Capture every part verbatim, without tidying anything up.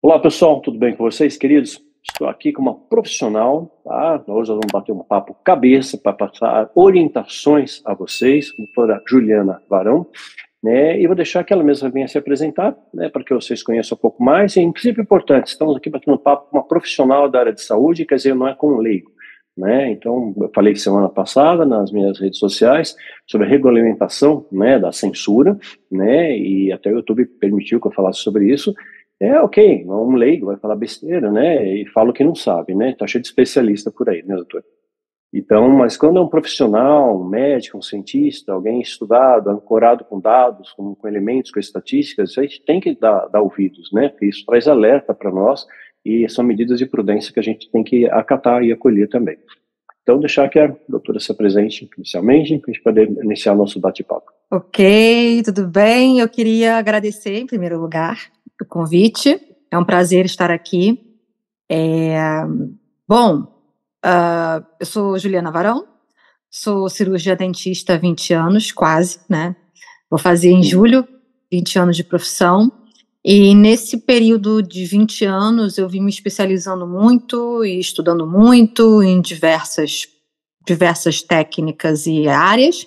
Olá, pessoal, tudo bem com vocês, queridos? Estou aqui com uma profissional, tá? Hoje nós vamos bater um papo cabeça para passar orientações a vocês, a doutora Juliana Varão, né? E vou deixar que ela mesma venha se apresentar, né? Para que vocês conheçam um pouco mais. E, em princípio, importante, estamos aqui batendo um papo com uma profissional da área de saúde, quer dizer, não é com um leigo, né? Então, eu falei semana passada nas minhas redes sociais sobre a regulamentação, né, da censura, né? E até o YouTube permitiu que eu falasse sobre isso. É, ok, um leigo vai falar besteira, né, e fala o que não sabe, né, tá cheio de especialista por aí, né, doutor? Então, mas quando é um profissional, um médico, um cientista, alguém estudado, ancorado com dados, com, com elementos, com estatísticas, a gente tem que dar, dar ouvidos, né, porque isso traz alerta para nós e são medidas de prudência que a gente tem que acatar e acolher também. Então, deixar que a doutora se apresente inicialmente, para a gente poder iniciar nosso bate-papo. Ok, tudo bem? Eu queria agradecer, em primeiro lugar, o convite. É um prazer estar aqui. É, bom, uh, eu sou Juliana Varão, sou cirurgia dentista há vinte anos, quase, né? Vou fazer em julho vinte anos de profissão. E nesse período de vinte anos eu vim me especializando muito e estudando muito em diversas, diversas técnicas e áreas.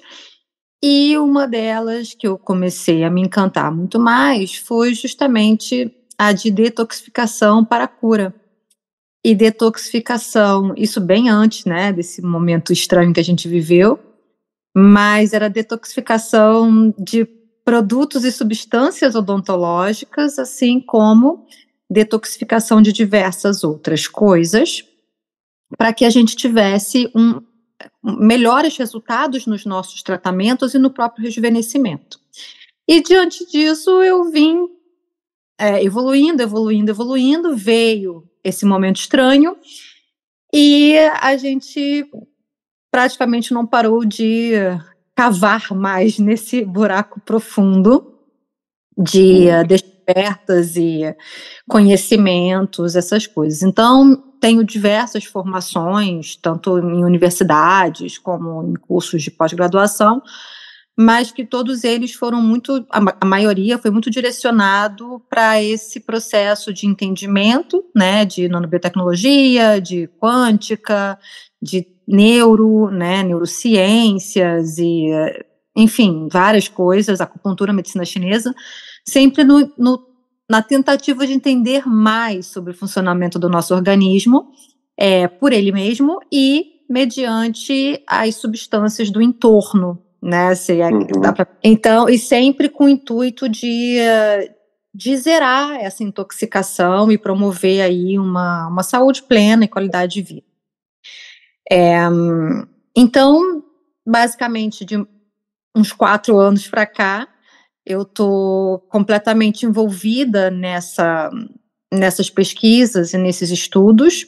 E uma delas que eu comecei a me encantar muito mais foi justamente a de detoxificação para a cura. E detoxificação, isso bem antes, né, desse momento estranho que a gente viveu, mas era detoxificação de produtos e substâncias odontológicas, assim como detoxificação de diversas outras coisas, para que a gente tivesse um melhores resultados nos nossos tratamentos e no próprio rejuvenescimento. E diante disso eu vim é, evoluindo, evoluindo, evoluindo, veio esse momento estranho e a gente praticamente não parou de cavar mais nesse buraco profundo de uh, descobertas e conhecimentos, essas coisas. Então, tenho diversas formações, tanto em universidades como em cursos de pós-graduação, mas que todos eles foram muito, a, a maioria foi muito direcionado para esse processo de entendimento, né, de nanobiotecnologia, de quântica, de neuro, né, neurociências e, enfim, várias coisas, acupuntura, medicina chinesa, sempre no, no na tentativa de entender mais sobre o funcionamento do nosso organismo, é, por ele mesmo e mediante as substâncias do entorno, né? Se é, uhum. dá pra, então, e sempre com o intuito de, de zerar essa intoxicação e promover aí uma, uma saúde plena e qualidade de vida. É, então, basicamente, de uns quatro anos para cá, eu estou completamente envolvida nessa, nessas pesquisas e nesses estudos,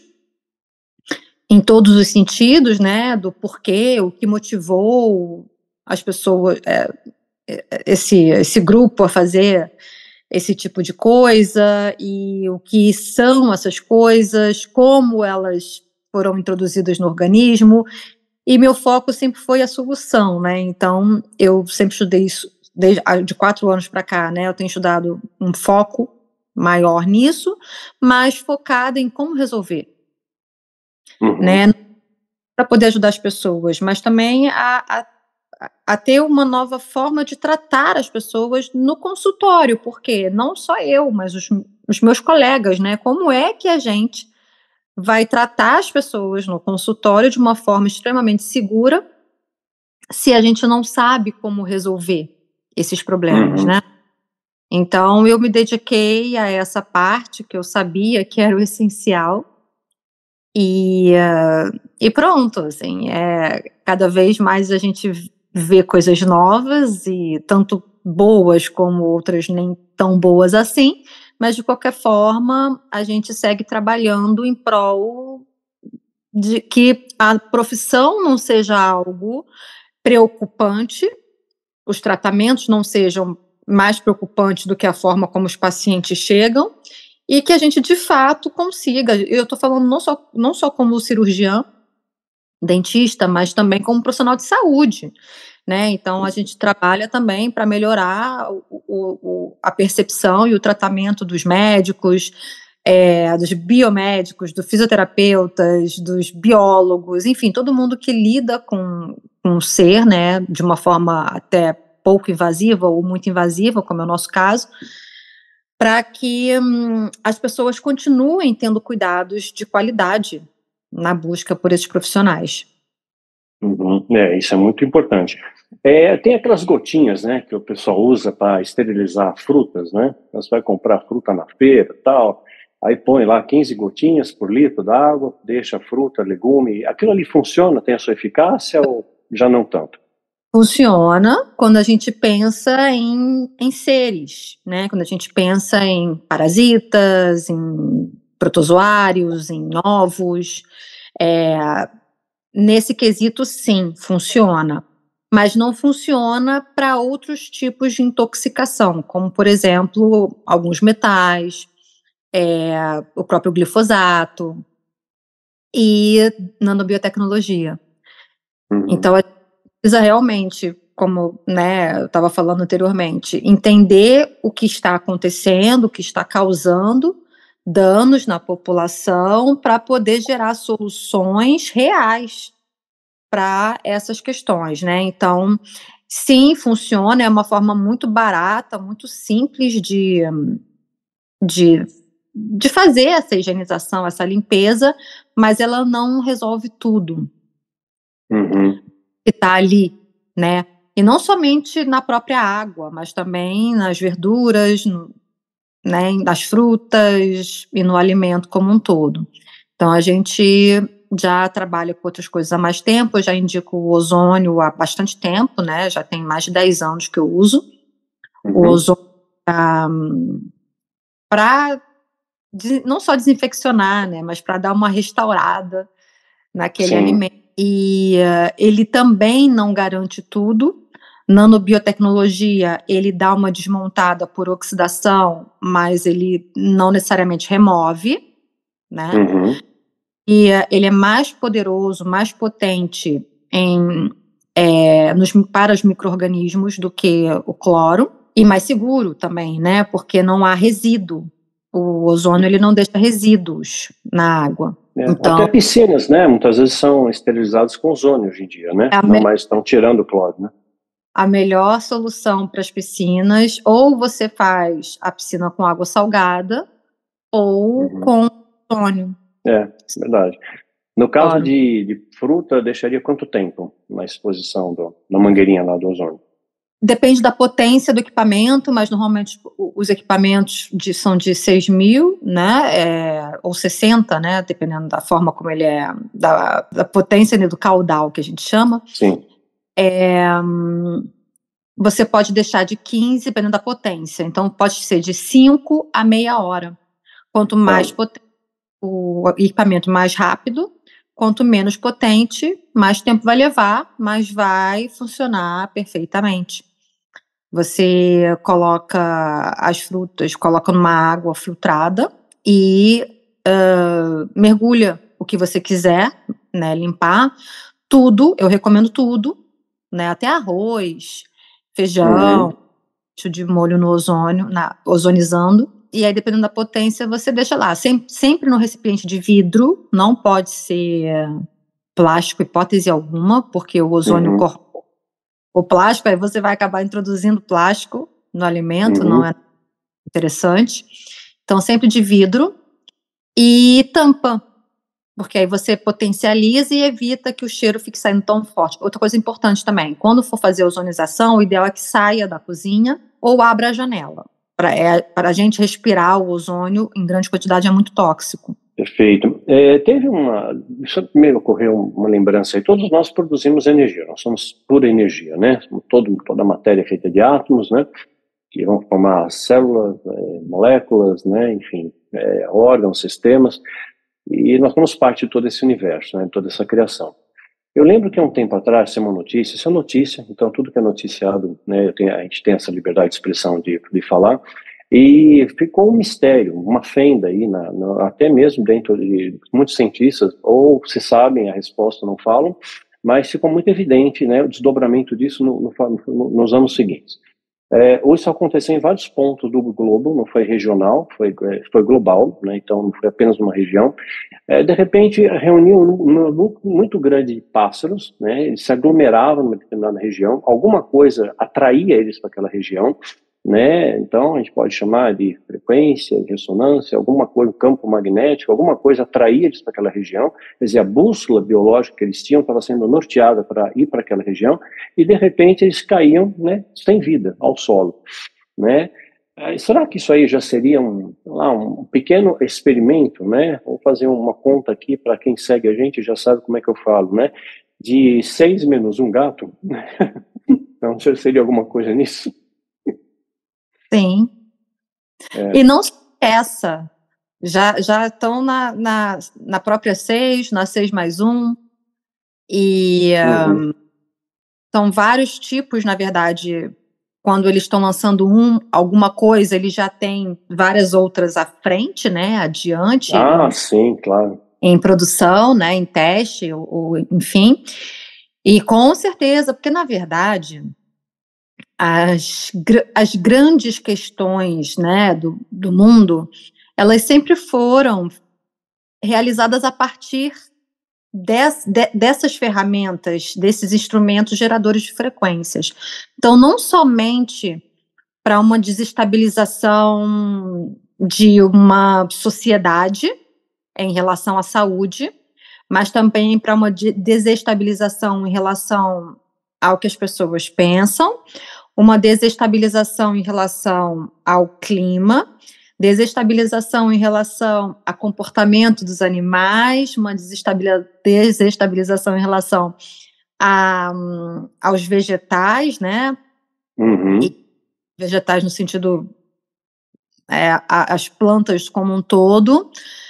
em todos os sentidos, né, do porquê, o que motivou as pessoas, é, esse, esse grupo a fazer esse tipo de coisa, e o que são essas coisas, como elas foram introduzidas no organismo, e meu foco sempre foi a solução, né, então eu sempre estudei isso, desde de quatro anos para cá, né, eu tenho estudado um foco maior nisso, mas focada em como resolver, uhum. né, para poder ajudar as pessoas, mas também a, a, a ter uma nova forma de tratar as pessoas no consultório, porque não só eu, mas os, os meus colegas, né, como é que a gente vai tratar as pessoas no consultório de uma forma extremamente segura, se a gente não sabe como resolver esses problemas, uhum. né? Então, eu me dediquei a essa parte que eu sabia que era o essencial e, uh, e pronto, assim, é, cada vez mais a gente vê coisas novas e tanto boas como outras nem tão boas assim, mas de qualquer forma a gente segue trabalhando em prol de que a profissão não seja algo preocupante, os tratamentos não sejam mais preocupantes do que a forma como os pacientes chegam, e que a gente de fato consiga, eu estou falando não só, não só como cirurgião, dentista, mas também como profissional de saúde, né? Então a gente trabalha também para melhorar o, o, o, a percepção e o tratamento dos médicos, é, dos biomédicos, dos fisioterapeutas, dos biólogos, enfim, todo mundo que lida com, com o ser, né, de uma forma até pouco invasiva ou muito invasiva, como é o nosso caso, para que hum, as pessoas continuem tendo cuidados de qualidade na busca por esses profissionais. Uhum. É, isso é muito importante. É, tem aquelas gotinhas, né, que o pessoal usa para esterilizar frutas, né? Você vai comprar fruta na feira, tal, aí põe lá quinze gotinhas por litro d'água, deixa a fruta, legume. Aquilo ali funciona, tem a sua eficácia ou já não tanto? Funciona quando a gente pensa em, em seres, né? Quando a gente pensa em parasitas, em protozoários, em ovos. É, nesse quesito, sim, funciona. Mas não funciona para outros tipos de intoxicação, como, por exemplo, alguns metais, é, o próprio glifosato e nanobiotecnologia. Uhum. Então, a gente precisa realmente, como, né, eu estava falando anteriormente, entender o que está acontecendo, o que está causando danos na população para poder gerar soluções reais para essas questões, né? Então, sim, funciona, é uma forma muito barata, muito simples de, de, de fazer essa higienização, essa limpeza, mas ela não resolve tudo Uhum. que está ali, né? E não somente na própria água, mas também nas verduras, no, né, nas frutas e no alimento como um todo. Então, a gente já trabalha com outras coisas há mais tempo, eu já indico o ozônio há bastante tempo, né? Já tem mais de dez anos que eu uso Uhum. o ozônio para não só desinfeccionar, né, mas para dar uma restaurada naquele Sim. alimento. E uh, ele também não garante tudo. Nanobiotecnologia, ele dá uma desmontada por oxidação, mas ele não necessariamente remove, né? Uhum. E uh, ele é mais poderoso, mais potente em, é, nos, para os micro-organismos do que o cloro, e mais seguro também, né? Porque não há resíduo. O ozônio, ele não deixa resíduos na água. É, então, até piscinas, né? Muitas vezes são esterilizadas com ozônio hoje em dia, né? Não mais estão tirando o cloro, né? A melhor solução para as piscinas, ou você faz a piscina com água salgada, ou Uhum. com ozônio. É, verdade. No caso Claro. de, de fruta, deixaria quanto tempo na exposição do, na mangueirinha lá do ozônio? Depende da potência do equipamento, mas normalmente os equipamentos de, são de seis mil, né, é, ou sessenta, né, dependendo da forma como ele é, da, da potência, né, do caudal que a gente chama. Sim. É, você pode deixar de quinze, dependendo da potência. Então, pode ser de cinco a meia hora. Quanto mais Ah. potente o equipamento, mais rápido. Quanto menos potente, mais tempo vai levar, mas vai funcionar perfeitamente. Você coloca as frutas, coloca numa água filtrada e uh, mergulha o que você quiser, né, limpar. Tudo, eu recomendo tudo, né, até arroz, feijão, Uhum. de molho no ozônio, na, ozonizando. E aí, dependendo da potência, você deixa lá. Sempre, sempre no recipiente de vidro, não pode ser plástico, hipótese alguma, porque o ozônio Uhum. corrói o plástico, aí você vai acabar introduzindo plástico no alimento, Uhum. não é interessante. Então, sempre de vidro e tampa, porque aí você potencializa e evita que o cheiro fique saindo tão forte. Outra coisa importante também, quando for fazer a ozonização, o ideal é que saia da cozinha ou abra a janela. Para é, a gente respirar o ozônio em grande quantidade é muito tóxico. Perfeito. É, teve uma, isso me ocorreu uma lembrança aí, todos nós produzimos energia, nós somos pura energia, né? Todo, toda a matéria é feita de átomos, né? Que vão formar células, é, moléculas, né? Enfim, é, órgãos, sistemas, e nós somos parte de todo esse universo, né? Toda essa criação. Eu lembro que há um tempo atrás, isso é uma notícia, isso é notícia, então tudo que é noticiado, né? Eu tenho, a gente tem essa liberdade de expressão de, de falar. E ficou um mistério, uma fenda aí, na, na, até mesmo dentro de muitos cientistas, ou se sabem a resposta, não falam, mas ficou muito evidente, né, o desdobramento disso no, no, no, nos anos seguintes. É, hoje isso aconteceu em vários pontos do globo, não foi regional, foi, foi global, né? Então não foi apenas uma região. É, de repente, reuniu um número muito grande de pássaros, né? Eles se aglomeravam numa determinada região, alguma coisa atraía eles para aquela região, né? Então a gente pode chamar de frequência, de ressonância, alguma coisa, um campo magnético, alguma coisa atraía eles para aquela região. Quer dizer, a bússola biológica que eles tinham estava sendo norteada para ir para aquela região, e de repente eles caíam, né, sem vida, ao solo, né? Será que isso aí já seria um, lá, um pequeno experimento, né? Vou fazer uma conta aqui para quem segue a gente já sabe como é que eu falo, né? De seis menos um gato, não sei se seria alguma coisa nisso. Sim. É. E não só essa, já, já estão na, na, na própria seis, na seis mais um, e uhum. um, são vários tipos, na verdade. Quando eles estão lançando um, alguma coisa, eles já têm várias outras à frente, né, adiante. Ah, em, sim, claro. Em produção, né, em teste, ou, ou, enfim. E com certeza, porque na verdade, as, as grandes questões, né, do, do mundo, elas sempre foram realizadas a partir Des, de, dessas ferramentas, desses instrumentos geradores de frequências. Então, não somente para uma desestabilização de uma sociedade em relação à saúde, mas também para uma de, desestabilização em relação ao que as pessoas pensam, uma desestabilização em relação ao clima, desestabilização em relação ao comportamento dos animais, uma desestabilização em relação a, um, aos vegetais, né? Uhum. E vegetais no sentido, é, a, as plantas como um todo,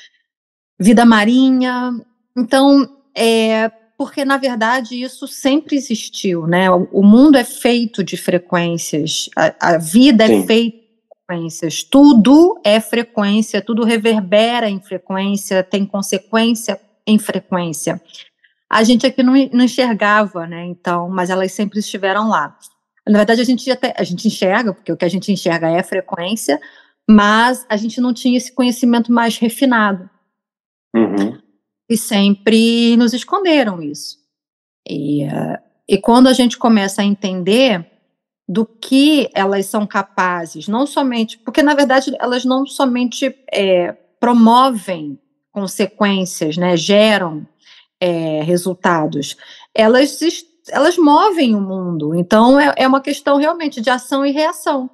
vida marinha. Então, é, porque na verdade isso sempre existiu, né? O, o mundo é feito de frequências, a, a vida Sim. é feita frequências, tudo é frequência, tudo reverbera em frequência, tem consequência em frequência. A gente aqui não, não enxergava, né, então, mas elas sempre estiveram lá. Na verdade, a gente, até, a gente enxerga, porque o que a gente enxerga é frequência, mas a gente não tinha esse conhecimento mais refinado. Uhum. E sempre nos esconderam isso. E, uh, e quando a gente começa a entender do que elas são capazes, não somente, porque na verdade elas não somente é, promovem consequências, né, geram é, resultados, elas, elas movem o mundo, então é, é uma questão realmente de ação e reação.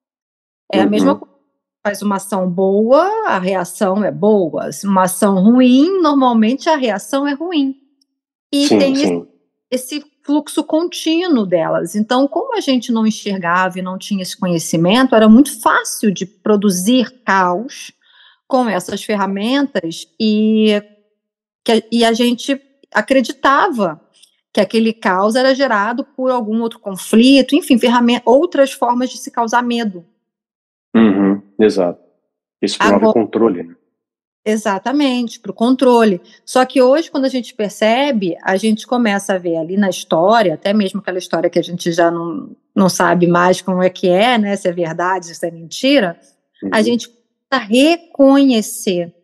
É uhum. a mesma coisa, faz uma ação boa, a reação é boa, uma ação ruim, normalmente a reação é ruim. E sim, tem sim. esse, esse fluxo contínuo delas. Então, como a gente não enxergava e não tinha esse conhecimento, era muito fácil de produzir caos com essas ferramentas e, que, e a gente acreditava que aquele caos era gerado por algum outro conflito, enfim, outras formas de se causar medo. Uhum, exato. Isso promove controle, né? Exatamente, para o controle. Só que hoje, quando a gente percebe, a gente começa a ver ali na história, até mesmo aquela história que a gente já não, não sabe mais como é que é, né? Se é verdade, se é mentira, uhum. a gente precisa reconhecer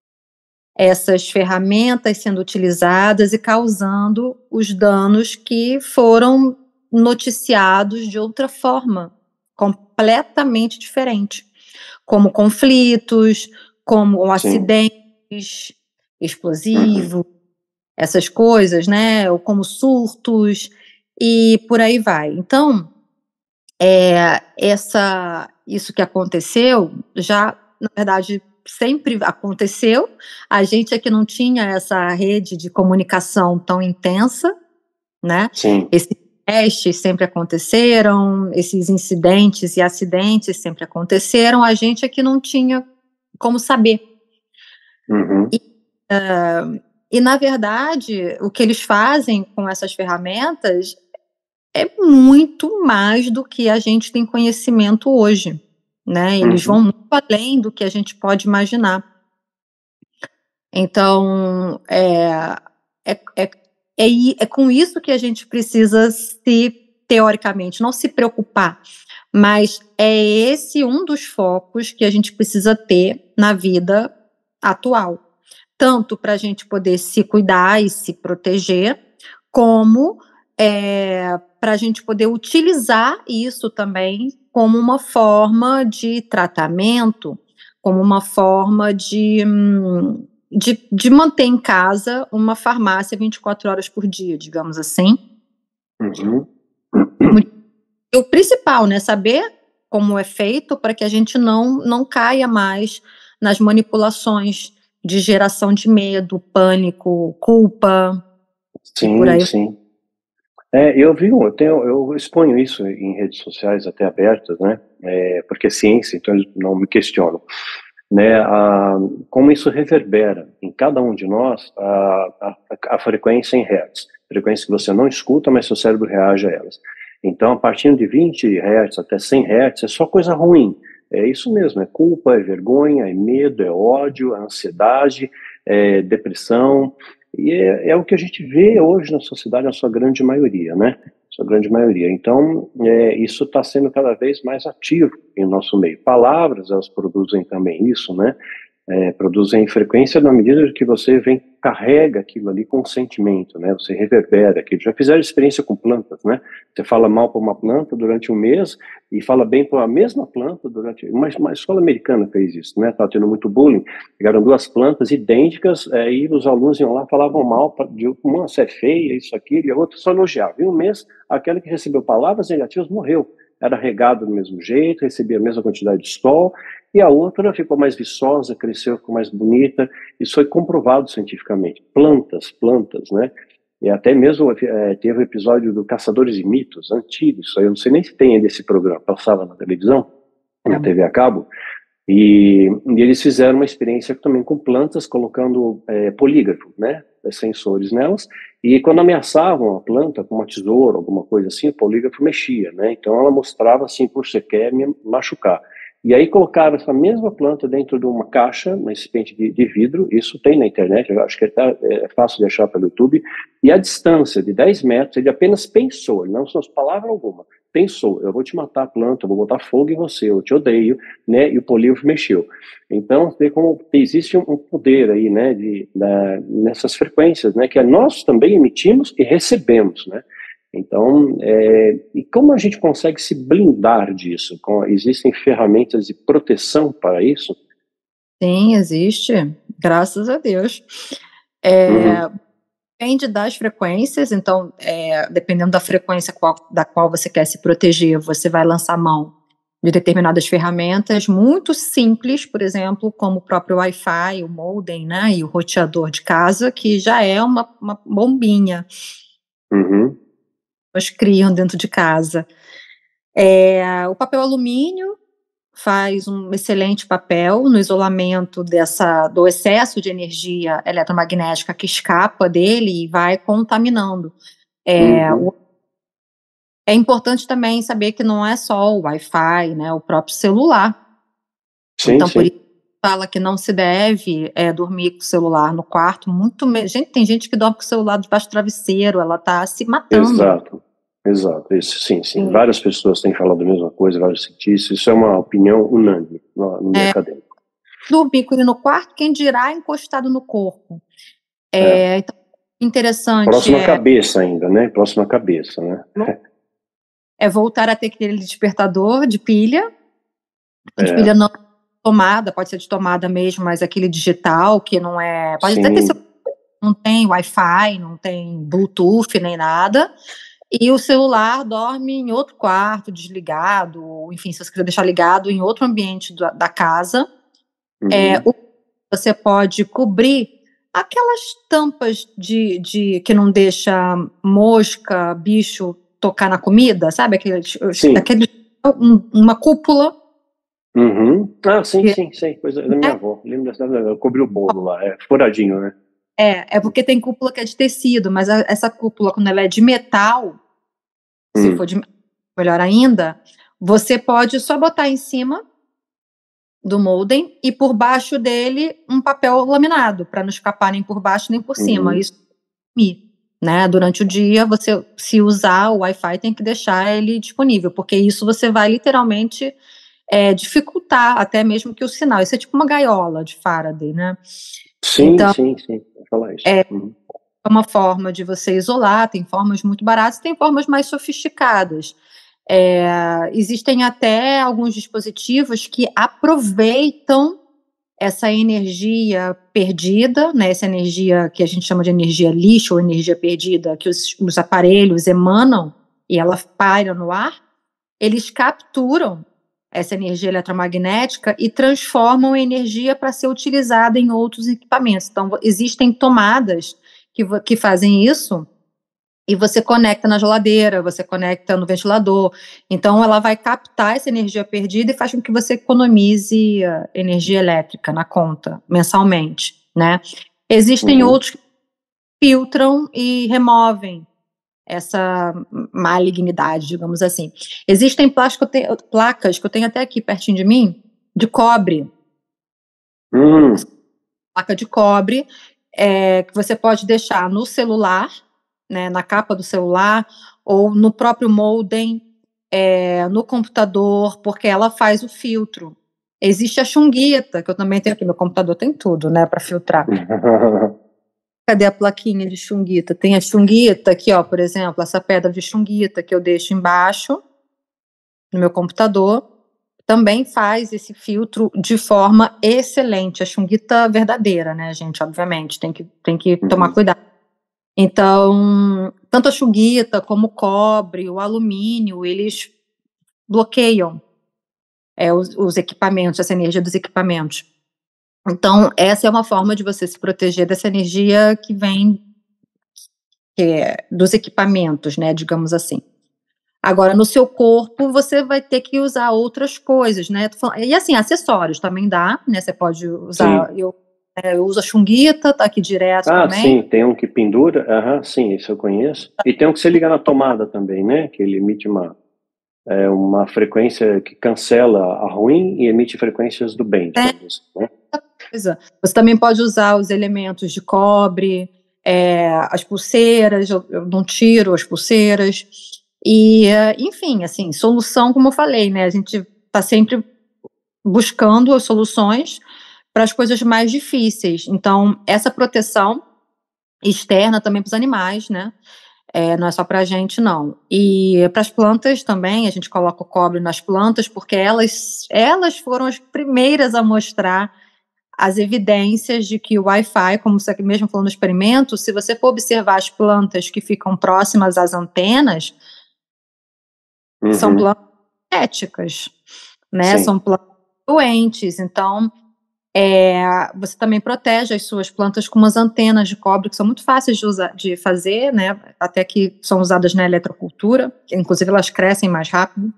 essas ferramentas sendo utilizadas e causando os danos que foram noticiados de outra forma, completamente diferente, como conflitos, como acidentes explosivos, uhum. essas coisas, né? Ou como surtos, e por aí vai. Então, é, essa, isso que aconteceu, já, na verdade, sempre aconteceu. A gente é que não tinha essa rede de comunicação tão intensa, né? Sim. Esses testes sempre aconteceram, esses incidentes e acidentes sempre aconteceram, a gente é que não tinha como saber. Uhum. E, uh, e, na verdade, o que eles fazem com essas ferramentas é muito mais do que a gente tem conhecimento hoje, né? Eles uhum. vão muito além do que a gente pode imaginar. Então, é, é, é, é, é com isso que a gente precisa se, teoricamente, não se preocupar, mas é esse um dos focos que a gente precisa ter na vida atual. Tanto para a gente poder se cuidar e se proteger, como é, para a gente poder utilizar isso também como uma forma de tratamento, como uma forma de, de, de manter em casa uma farmácia vinte e quatro horas por dia, digamos assim. Uhum. O principal, né, saber como é feito para que a gente não, não caia mais nas manipulações de geração de medo, pânico, culpa, Sim, e por aí. sim. É, eu vi, eu, tenho, eu exponho isso em redes sociais até abertas, né? É, porque é ciência, então eles não me questionam, né? A, como isso reverbera em cada um de nós a, a, a frequência em hertz, frequência que você não escuta, mas seu cérebro reage a elas. Então, a partir de vinte hertz até cem hertz é só coisa ruim. É isso mesmo, é culpa, é vergonha, é medo, é ódio, é ansiedade, é depressão. E é, é o que a gente vê hoje na sociedade, na sua grande maioria, né? Sua grande maioria. Então, é, isso está sendo cada vez mais ativo em nosso meio. Palavras, elas produzem também isso, né? É, produzem frequência na medida que você vem, carrega aquilo ali com sentimento, né? Você reverbera aquilo. Já fizeram experiência com plantas, né? Você fala mal para uma planta durante um mês e fala bem para a mesma planta durante... Uma, uma escola americana fez isso, né? Estava tendo muito bullying. Pegaram duas plantas idênticas é, e os alunos iam lá, falavam mal de uma, você é feia, isso, aquilo, e a outra só elogiava. Em um mês, aquela que recebeu palavras negativas morreu. Era regado do mesmo jeito, recebia a mesma quantidade de sol, e a outra ficou mais viçosa, cresceu, ficou mais bonita. Isso foi comprovado cientificamente. Plantas, plantas, né? E até mesmo é, teve o episódio do Caçadores de Mitos, antigo, isso aí, eu não sei nem se tem ainda esse programa, passava na televisão, na T V a cabo, e, e eles fizeram uma experiência também com plantas, colocando é, polígrafo, né? Sensores nelas, e quando ameaçavam a planta com uma tesoura, alguma coisa assim, o polígrafo mexia, né? Então ela mostrava assim, por você quer me machucar. E aí colocaram essa mesma planta dentro de uma caixa, uma recipiente de, de vidro, isso tem na internet, eu acho que é, é fácil de achar pelo YouTube, e a distância de dez metros, ele apenas pensou, ele não usou palavra alguma, pensou, eu vou te matar a planta, eu vou botar fogo em você, eu te odeio, né? E o polígrafo mexeu. Então, vê como existe um poder aí, né, de, da, nessas frequências, né, que nós também emitimos e recebemos, né? Então, é, e como a gente consegue se blindar disso? Com, existem ferramentas de proteção para isso? Sim, existe, graças a Deus. É, uhum. Depende das frequências, então, é, dependendo da frequência qual, da qual você quer se proteger, você vai lançar mão de determinadas ferramentas muito simples, por exemplo, como o próprio Wi-Fi, o modem, né, e o roteador de casa, que já é uma, uma bombinha. Uhum. Nós criam dentro de casa. É, o papel alumínio faz um excelente papel no isolamento dessa, do excesso de energia eletromagnética que escapa dele e vai contaminando. É, uhum. o, é importante também saber que não é só o Wi-Fi, né, o próprio celular. Sim, então, sim. por isso fala que não se deve é, dormir com o celular no quarto. Muito me... gente, tem gente que dorme com o celular debaixo do travesseiro, ela está se matando. Exato. Exato, isso, sim, sim. sim. Várias pessoas têm falado a mesma coisa, vários cientistas, isso é uma opinião unânime no, no meio é, acadêmico. Dormir com ele no quarto, quem dirá encostado no corpo. É, É. então, interessante Próxima é, cabeça ainda, né? Próxima cabeça, né? é voltar a ter aquele despertador de pilha, de É. pilha não tomada, pode ser de tomada mesmo, mas aquele digital que não é, pode até ter seu, não tem Wi-Fi, não tem Bluetooth nem nada, e o celular dorme em outro quarto, desligado, ou, enfim, se você quiser deixar ligado em outro ambiente da, da casa. Uhum. É, o, você pode cobrir aquelas tampas de, de que não deixa mosca, bicho tocar na comida, sabe? Aquele, aquele, um, uma cúpula. Uhum. Ah, sim, que, sim, sim. Coisa da minha é, avó. Lembro dessa, eu cobri o bolo lá, é furadinho, né? É, é porque tem cúpula que é de tecido, mas a, essa cúpula, quando ela é de metal, hum. se for de melhor ainda, você pode só botar em cima do molden e por baixo dele um papel laminado, para não escapar nem por baixo nem por cima. Uhum. Isso né? Durante o dia, você, se usar o Wi-Fi, tem que deixar ele disponível, porque isso você vai literalmente é, dificultar até mesmo que o sinal. Isso é tipo uma gaiola de Faraday, né? Sim, Então, sim, sim, vou falar isso. é Uhum. uma forma de você isolar, tem formas muito baratas, tem formas mais sofisticadas. É, existem até alguns dispositivos que aproveitam essa energia perdida, né, essa energia que a gente chama de energia lixo ou energia perdida, que os, os aparelhos emanam e ela paira no ar, eles capturam essa energia eletromagnética e transformam em energia para ser utilizada em outros equipamentos. Então, existem tomadas que, que fazem isso, e você conecta na geladeira, você conecta no ventilador. Então, ela vai captar essa energia perdida e faz com que você economize uh, energia elétrica na conta, mensalmente, né? Existem Uhum. outros que filtram e removem essa malignidade, digamos assim. Existem placas que eu tenho, placas que eu tenho até aqui pertinho de mim, de cobre. Hum. Placa de cobre, é, que você pode deixar no celular, né, na capa do celular, ou no próprio modem, é, no computador, porque ela faz o filtro. Existe a chunguita, que eu também tenho aqui, meu computador tem tudo, né, para filtrar. Cadê a plaquinha de chunguita? Tem a chunguita aqui, ó, por exemplo, essa pedra de chunguita que eu deixo embaixo no meu computador, também faz esse filtro de forma excelente. A chunguita verdadeira, né, gente? Obviamente, tem que, tem que Uhum. tomar cuidado. Então, tanto a chunguita como o cobre, o alumínio, eles bloqueiam é, os, os equipamentos, essa energia dos equipamentos. Então, essa é uma forma de você se proteger dessa energia que vem que é, dos equipamentos, né, digamos assim. Agora, no seu corpo, você vai ter que usar outras coisas, né? E assim, acessórios também dá, né? Você pode usar, eu, é, eu uso a chunguita, tá aqui direto ah, também. sim, tem um que pendura, aham, sim, isso eu conheço. E tem um que você liga na tomada também, né? Que ele emite uma, é, uma frequência que cancela a ruim e emite frequências do bem, digamos assim, né? Você também pode usar os elementos de cobre, é, as pulseiras, eu, eu não tiro as pulseiras. E, enfim, assim, solução, como eu falei, né? A gente está sempre buscando as soluções para as coisas mais difíceis. Então, essa proteção externa também para os animais, né? É, não é só para a gente, não. E para as plantas também, a gente coloca o cobre nas plantas, porque elas, elas foram as primeiras a mostrar as evidências de que o Wi-Fi, como você mesmo falou no experimento, se você for observar as plantas que ficam próximas às antenas, uhum. São plantas éticas, né? Sim. São plantas doentes. Então, é, você também protege as suas plantas com umas antenas de cobre que são muito fáceis de, usar, de fazer, né? Até que são usadas na eletrocultura, que, inclusive elas crescem mais rápido.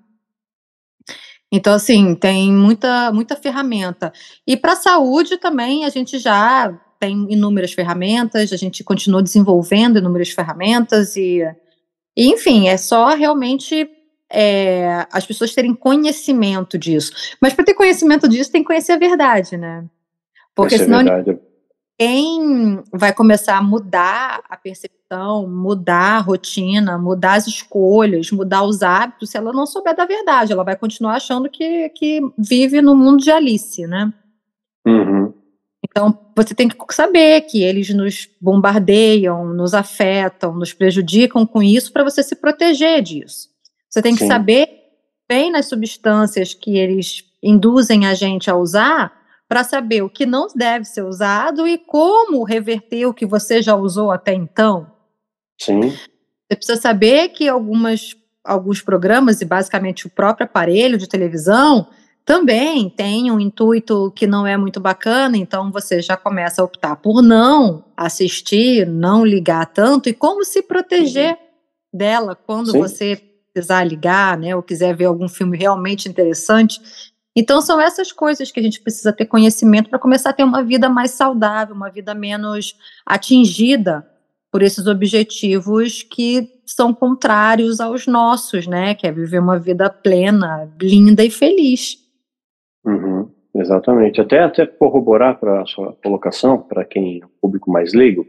Então, assim, tem muita, muita ferramenta. E para a saúde também, a gente já tem inúmeras ferramentas, a gente continua desenvolvendo inúmeras ferramentas e, e enfim, é só realmente é, as pessoas terem conhecimento disso. Mas para ter conhecimento disso, tem que conhecer a verdade, né? Porque Isso é senão verdade. ninguém vai começar a mudar a percepção, mudar a rotina, mudar as escolhas, mudar os hábitos, se ela não souber da verdade. Ela vai continuar achando que, que vive no mundo de Alice, né? Uhum. Então, você tem que saber que eles nos bombardeiam, nos afetam, nos prejudicam com isso para você se proteger disso. Você tem que Sim. saber bem nas substâncias que eles induzem a gente a usar para saber o que não deve ser usado e como reverter o que você já usou até então. Sim. Você precisa saber que algumas, alguns programas, e basicamente o próprio aparelho de televisão, também tem um intuito que não é muito bacana, então você já começa a optar por não assistir, não ligar tanto, e como se proteger uhum. dela quando Sim. você precisar ligar, né, ou quiser ver algum filme realmente interessante. Então são essas coisas que a gente precisa ter conhecimento para começar a ter uma vida mais saudável, uma vida menos atingida por esses objetivos que são contrários aos nossos, né, que é viver uma vida plena, linda e feliz. Uhum, exatamente. Até, até corroborar para a sua colocação, para quem é um público mais leigo,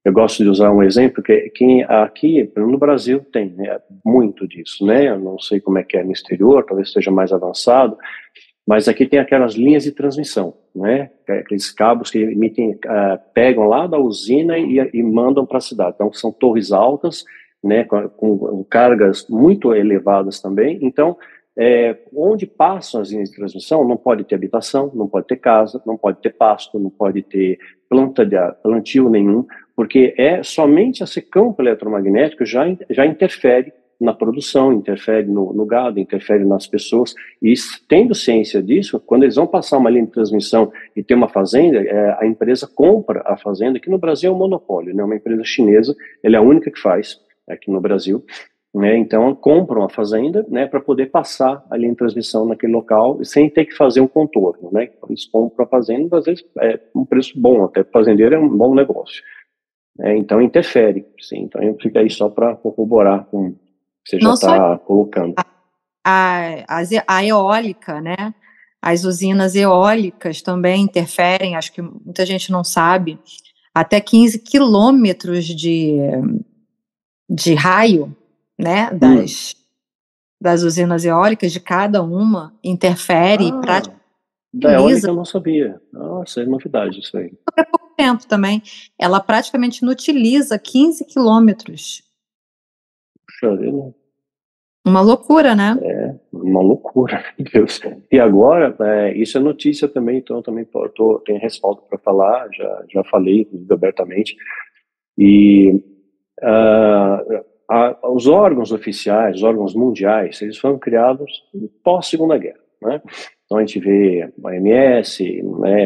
eu gosto de usar um exemplo que, que aqui no Brasil tem, né, muito disso, né? Eu não sei como é que é no exterior, talvez esteja mais avançado, mas aqui tem aquelas linhas de transmissão, né? Aqueles cabos que emitem, uh, pegam lá da usina e, e mandam para a cidade. Então são torres altas, né? Com, com cargas muito elevadas também. Então, é, onde passam as linhas de transmissão, não pode ter habitação, não pode ter casa, não pode ter pasto, não pode ter planta de plantio nenhum, porque é somente esse campo eletromagnético já já interfere na produção, interfere no, no gado, interfere nas pessoas, e tendo ciência disso, quando eles vão passar uma linha de transmissão e ter uma fazenda, é, a empresa compra a fazenda, que no Brasil é um monopólio, né? Uma empresa chinesa, ela é a única que faz aqui no Brasil, né? Então compram a fazenda, né, para poder passar a linha de transmissão naquele local, sem ter que fazer um contorno, né? Eles compram a fazenda, às vezes é um preço bom, até para o fazendeiro é um bom negócio. É, então interfere, sim. Então fica aí só para corroborar com o que você já está colocando. A, a, a eólica, né? As usinas eólicas também interferem, acho que muita gente não sabe, até quinze quilômetros de, de raio, né? Das, hum. das usinas eólicas, de cada uma, interfere ah, praticamente. Da eólica eu não sabia. Nossa, é novidade isso aí. Há pouco tempo também. Ela praticamente inutiliza quinze quilômetros. Puxa vida. Uma loucura, né? É, uma loucura, meu Deus. E agora, é, isso é notícia também, então eu também tô, tô, tenho respaldo para falar, já, já falei abertamente. E uh, a, os órgãos oficiais, os órgãos mundiais, eles foram criados pós-Segunda Guerra, né? Então a gente vê a O M S, né,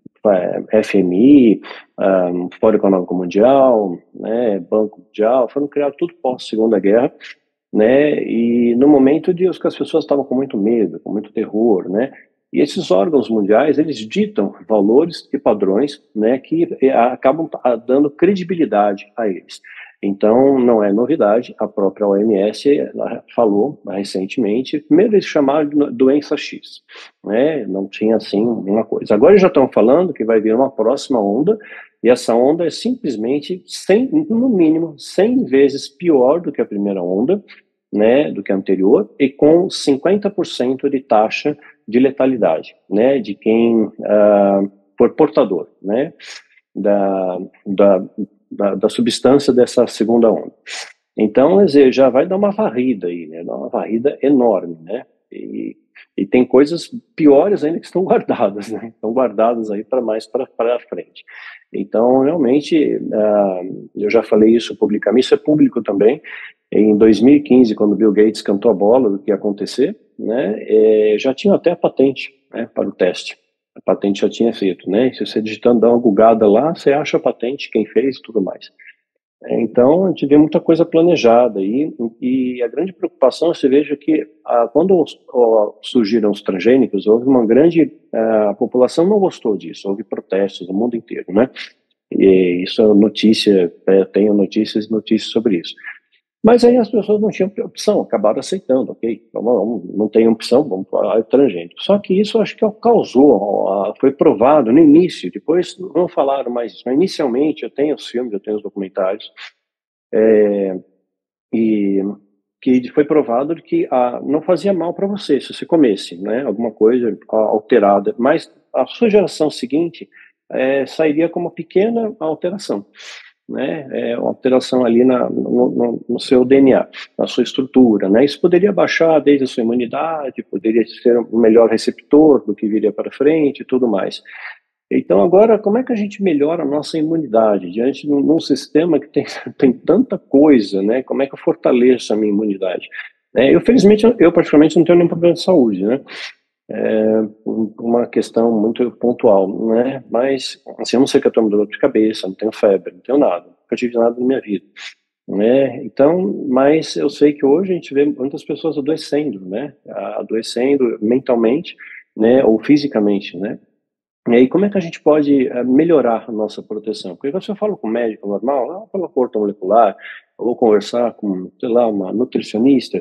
F M I, um, Fórum Econômico Mundial, né, Banco Mundial, foram criados tudo pós-Segunda Guerra, né, e no momento de que as pessoas estavam com muito medo, com muito terror, né, e esses órgãos mundiais, eles ditam valores e padrões, né, que acabam dando credibilidade a eles. Então, não é novidade, a própria O M S falou recentemente, primeiro eles chamaram de doença X, né, não tinha assim uma coisa. Agora eles já estão falando que vai vir uma próxima onda, e essa onda é simplesmente, cem, no mínimo, cem vezes pior do que a primeira onda, né, do que a anterior, e com cinquenta por cento de taxa de letalidade, né, de quem uh, for portador, né, da, da, da, da substância dessa segunda onda. Então, quer dizer, já vai dar uma varrida aí, né, uma varrida enorme, né, e, e tem coisas piores ainda que estão guardadas, né, estão guardadas aí para mais para frente. Então, realmente, uh, eu já falei isso publicamente, isso é público também. Em dois mil e quinze, quando Bill Gates cantou a bola do que ia acontecer, né, é, já tinha até a patente, né, para o teste. A patente já tinha feito, né? Se você digitando, dá uma bugada lá, você acha a patente, quem fez e tudo mais. Então, a gente vê muita coisa planejada aí, e a grande preocupação, você veja que ah, quando oh, surgiram os transgênicos, houve uma grande, ah, a população não gostou disso, houve protestos no mundo inteiro, né? E isso é notícia, é, tenho notícias e notícias sobre isso. Mas aí as pessoas não tinham opção, acabaram aceitando, ok, vamos, vamos, não tem opção, vamos falar transgênico. Só que isso acho que causou, foi provado no início, depois não falaram mais isso, mas inicialmente eu tenho os filmes, eu tenho os documentários, é, e que foi provado que ah, não fazia mal para você se você comesse, né, alguma coisa alterada, mas a sua geração seguinte é, sairia com uma pequena alteração, né, é uma alteração ali na, no, no, no seu D N A, na sua estrutura, né, isso poderia baixar desde a sua imunidade, poderia ser um melhor receptor do que viria para frente e tudo mais. Então agora, como é que a gente melhora a nossa imunidade diante de um, de um sistema que tem, tem tanta coisa, né, como é que eu fortaleço a minha imunidade? É, eu, felizmente, eu particularmente não tenho nenhum problema de saúde, né, é uma questão muito pontual, né? Mas assim, eu não sei que eu tomo dor de cabeça, não tenho febre, não tenho nada, nunca tive nada na minha vida, né? Então, mas eu sei que hoje a gente vê muitas pessoas adoecendo, né? Adoecendo mentalmente, né? Ou fisicamente, né? E aí, como é que a gente pode melhorar a nossa proteção? Porque quando você fala com um médico normal, ah, fala com ortomolecular, eu vou conversar com, sei lá, uma nutricionista.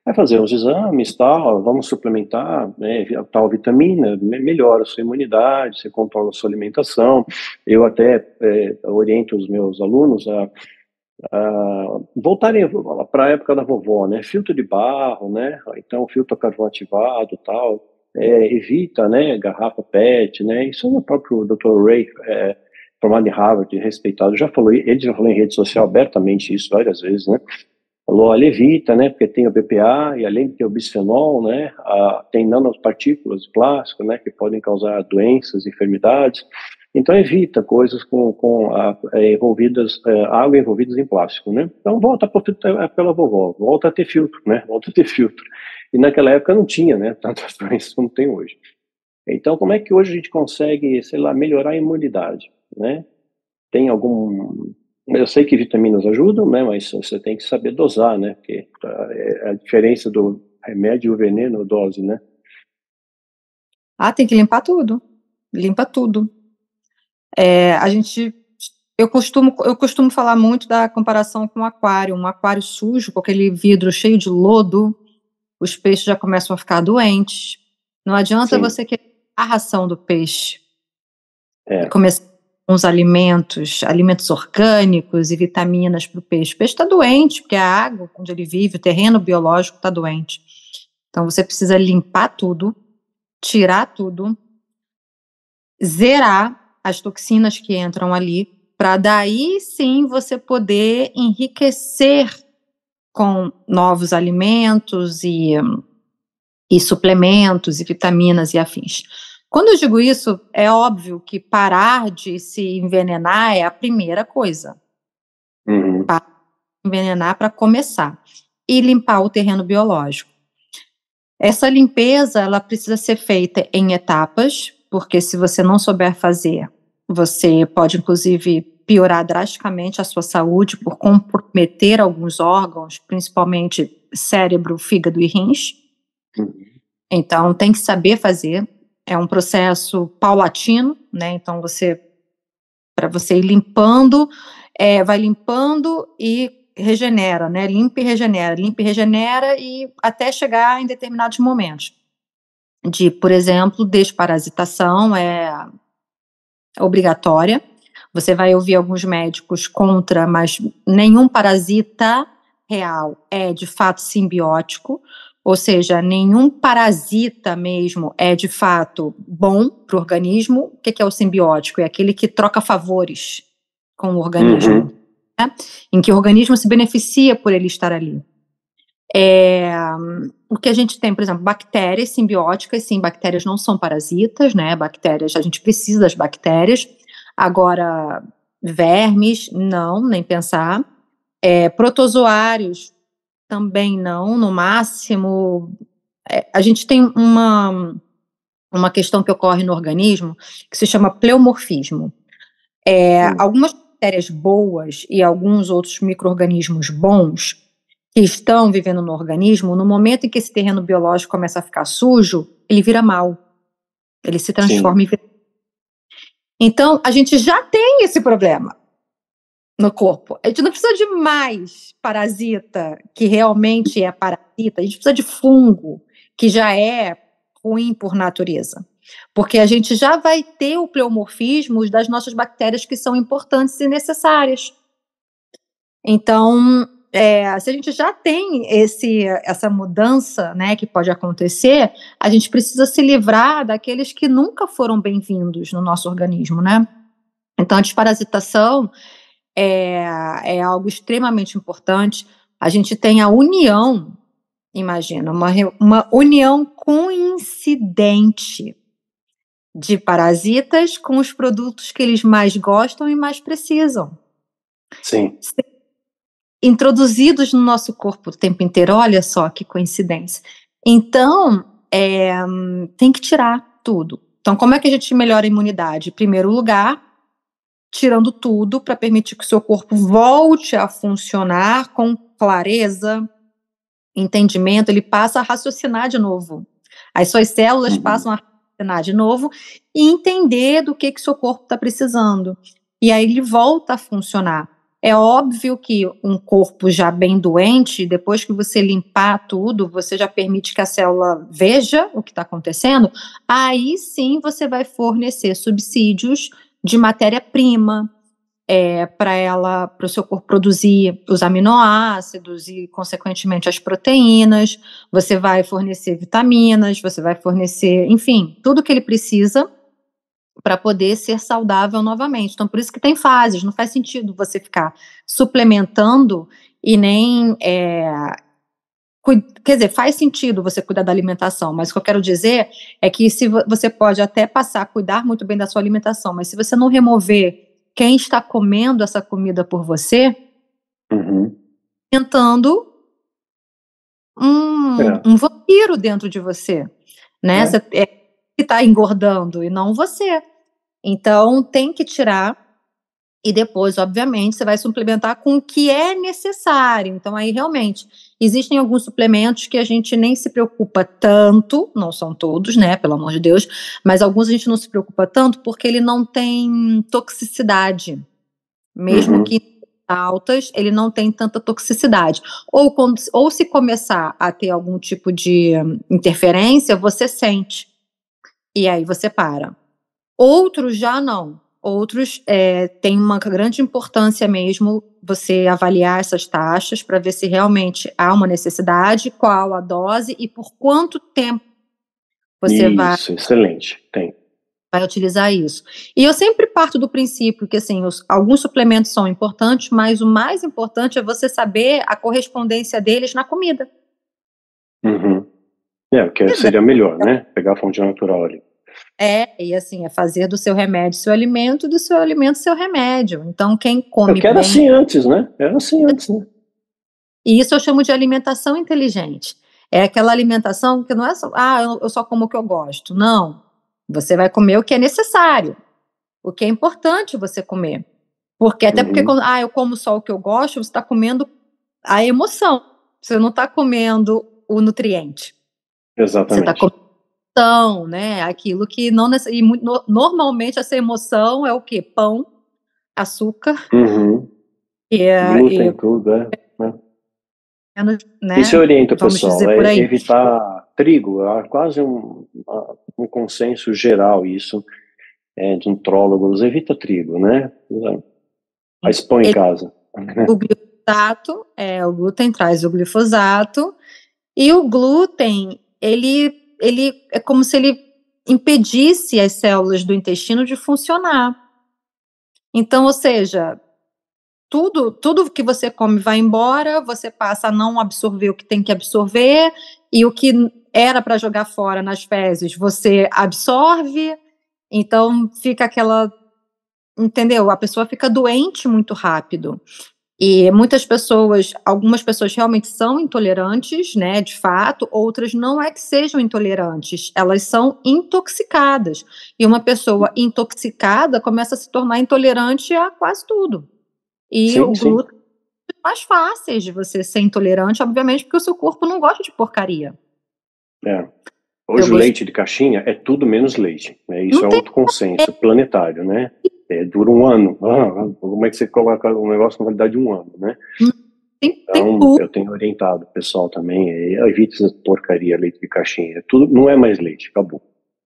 Vai fazer os exames, tal, vamos suplementar, né, tal vitamina, melhora a sua imunidade, você controla a sua alimentação. Eu até é, oriento os meus alunos a, a voltarem para a época da vovó, né, filtro de barro, né, então filtro a carvão ativado, tal, é, evita, né, garrafa PET, né, isso o próprio doutor Ray, é, formado em Harvard, respeitado, já falou, ele já falou em rede social abertamente isso várias vezes, né, falou, olha, evita, né, porque tem o B P A e além de ter o bisfenol, né, a, tem nanopartículas de plástico, né, que podem causar doenças, enfermidades, então evita coisas com, com a, é, envolvidas, é, água envolvidas em plástico, né, então volta pra, pela vovó, volta a ter filtro, né, volta a ter filtro, e naquela época não tinha, né, tantas doenças como tem hoje. Então, como é que hoje a gente consegue, sei lá, melhorar a imunidade, né? Tem algum... Eu sei que vitaminas ajudam, né? Mas você tem que saber dosar, né? Porque é a diferença do remédio e o veneno, a dose, né? Ah, tem que limpar tudo. Limpa tudo. É, a gente... Eu costumo, eu costumo falar muito da comparação com o aquário. Um aquário sujo, com aquele vidro cheio de lodo, os peixes já começam a ficar doentes. Não adianta Sim. você querer a ração do peixe. É. E começar com os alimentos, alimentos orgânicos e vitaminas para o peixe. O peixe está doente, porque a água onde ele vive, o terreno biológico está doente. Então você precisa limpar tudo, tirar tudo, zerar as toxinas que entram ali, para daí sim você poder enriquecer com novos alimentos e, e suplementos e vitaminas e afins. Quando eu digo isso, é óbvio que parar de se envenenar é a primeira coisa. Uhum. Parar de envenenar para começar. E limpar o terreno biológico. Essa limpeza, ela precisa ser feita em etapas, porque se você não souber fazer, você pode, inclusive, piorar drasticamente a sua saúde por comprometer alguns órgãos, principalmente cérebro, fígado e rins. Uhum. Então, tem que saber fazer. É um processo paulatino, né? Então, você, para você ir limpando, é, vai limpando e regenera, né? Limpa e regenera, limpa e regenera e até chegar em determinados momentos. De, por exemplo, desparasitação é obrigatória. Você vai ouvir alguns médicos contra, mas nenhum parasita real é de fato simbiótico. Ou seja, nenhum parasita mesmo é, de fato, bom para o organismo. O que é o simbiótico? É aquele que troca favores com o organismo, uhum. né? Em que o organismo se beneficia por ele estar ali. É, o que a gente tem, por exemplo, bactérias simbióticas. Sim, bactérias não são parasitas, né? Bactérias, a gente precisa das bactérias. Agora, vermes, não, nem pensar. É, protozoários, também não, no máximo, é, a gente tem uma, uma questão que ocorre no organismo que se chama pleomorfismo. É, hum. Algumas bactérias boas e alguns outros micro-organismos bons que estão vivendo no organismo, no momento em que esse terreno biológico começa a ficar sujo, ele vira mal, ele se transforma Sim. em... Então, a gente já tem esse problema no corpo. A gente não precisa de mais parasita, que realmente é parasita. A gente precisa de fungo, que já é ruim por natureza. Porque a gente já vai ter o pleomorfismo das nossas bactérias que são importantes e necessárias. Então, é, se a gente já tem esse, essa mudança, né, que pode acontecer, a gente precisa se livrar daqueles que nunca foram bem-vindos no nosso organismo, né? Então, a desparasitação É, é algo extremamente importante. A gente tem a união, imagina, uma, uma união coincidente de parasitas com os produtos que eles mais gostam e mais precisam. Sim. Introduzidos no nosso corpo o tempo inteiro, olha só que coincidência. Então, é, tem que tirar tudo. Então, como é que a gente melhora a imunidade? Em primeiro lugar, tirando tudo para permitir que o seu corpo volte a funcionar com clareza, entendimento, ele passa a raciocinar de novo. As suas células uhum. passam a raciocinar de novo e entender do que que o seu corpo está precisando. E aí ele volta a funcionar. É óbvio que um corpo já bem doente, depois que você limpar tudo, você já permite que a célula veja o que está acontecendo, aí sim você vai fornecer subsídios de matéria-prima, é, para ela, para o seu corpo produzir os aminoácidos e, consequentemente, as proteínas. Você vai fornecer vitaminas, você vai fornecer, enfim, tudo que ele precisa para poder ser saudável novamente. Então, por isso que tem fases, não faz sentido você ficar suplementando e nem, é, quer dizer, faz sentido você cuidar da alimentação, mas o que eu quero dizer é que se você pode até passar a cuidar muito bem da sua alimentação, mas se você não remover quem está comendo essa comida por você, uhum. tentando um, É. um vampiro dentro de você, né? É. Você é, que está engordando e não você. Então, tem que tirar e depois, obviamente, você vai suplementar com o que é necessário. Então, aí, realmente, existem alguns suplementos que a gente nem se preocupa tanto, não são todos, né, pelo amor de Deus, mas alguns a gente não se preocupa tanto porque ele não tem toxicidade. Mesmo Uhum. que altas, ele não tem tanta toxicidade. Ou, quando, ou se começar a ter algum tipo de interferência, você sente. E aí você para. Outros já não. Outros é, tem uma grande importância mesmo você avaliar essas taxas para ver se realmente há uma necessidade, qual a dose e por quanto tempo você vai, Isso, excelente, tem. vai utilizar isso. E eu sempre parto do princípio que, assim, os, alguns suplementos são importantes, mas o mais importante é você saber a correspondência deles na comida. Uhum. É, o que seria melhor, né? Pegar a fonte natural ali. É, e assim, é fazer do seu remédio seu alimento, do seu alimento seu remédio. Então, quem come Eu quero bem... assim antes, né? Era assim antes, né? E isso eu chamo de alimentação inteligente. É aquela alimentação que não é só, ah, eu, eu só como o que eu gosto. Não. Você vai comer o que é necessário, o que é importante você comer. Porque, até porque, Uhum. quando, ah, eu como só o que eu gosto, você está comendo a emoção. Você não está comendo o nutriente. Você está Exatamente. comendo emoção, né? Aquilo que não necessariamente. Normalmente essa emoção é o quê? Pão, açúcar, Uhum. e, Glúten, e tudo, é. é. Isso né? eu oriento o Vamos pessoal, dizer por é aí. evitar trigo, há quase um, um consenso geral isso, é, de nutrólogos, evita trigo, né? Faz pão em Ele, casa. o glifosato, é, o glúten traz o glifosato, e o glúten, ele, ele é como se ele impedisse as células do intestino de funcionar. Então, ou seja, tudo, tudo que você come vai embora, você passa a não absorver o que tem que absorver, e o que era para jogar fora nas fezes, você absorve, então fica aquela, entendeu? A pessoa fica doente muito rápido. E muitas pessoas, algumas pessoas realmente são intolerantes, né, de fato, outras não é que sejam intolerantes, elas são intoxicadas. E uma pessoa intoxicada começa a se tornar intolerante a quase tudo. E o Sim, sim. glúten é mais fácil de você ser intolerante, obviamente, porque o seu corpo não gosta de porcaria. É. Hoje o leite de caixinha é tudo menos leite, né? Isso Não é tem. outro consenso planetário, né? É, dura um ano. Ah, como é que você coloca um negócio com qualidade de um ano, né? Tem, tem Então, tudo. eu tenho orientado o pessoal também, é, evite essa porcaria, leite de caixinha. Tudo, não é mais leite, acabou.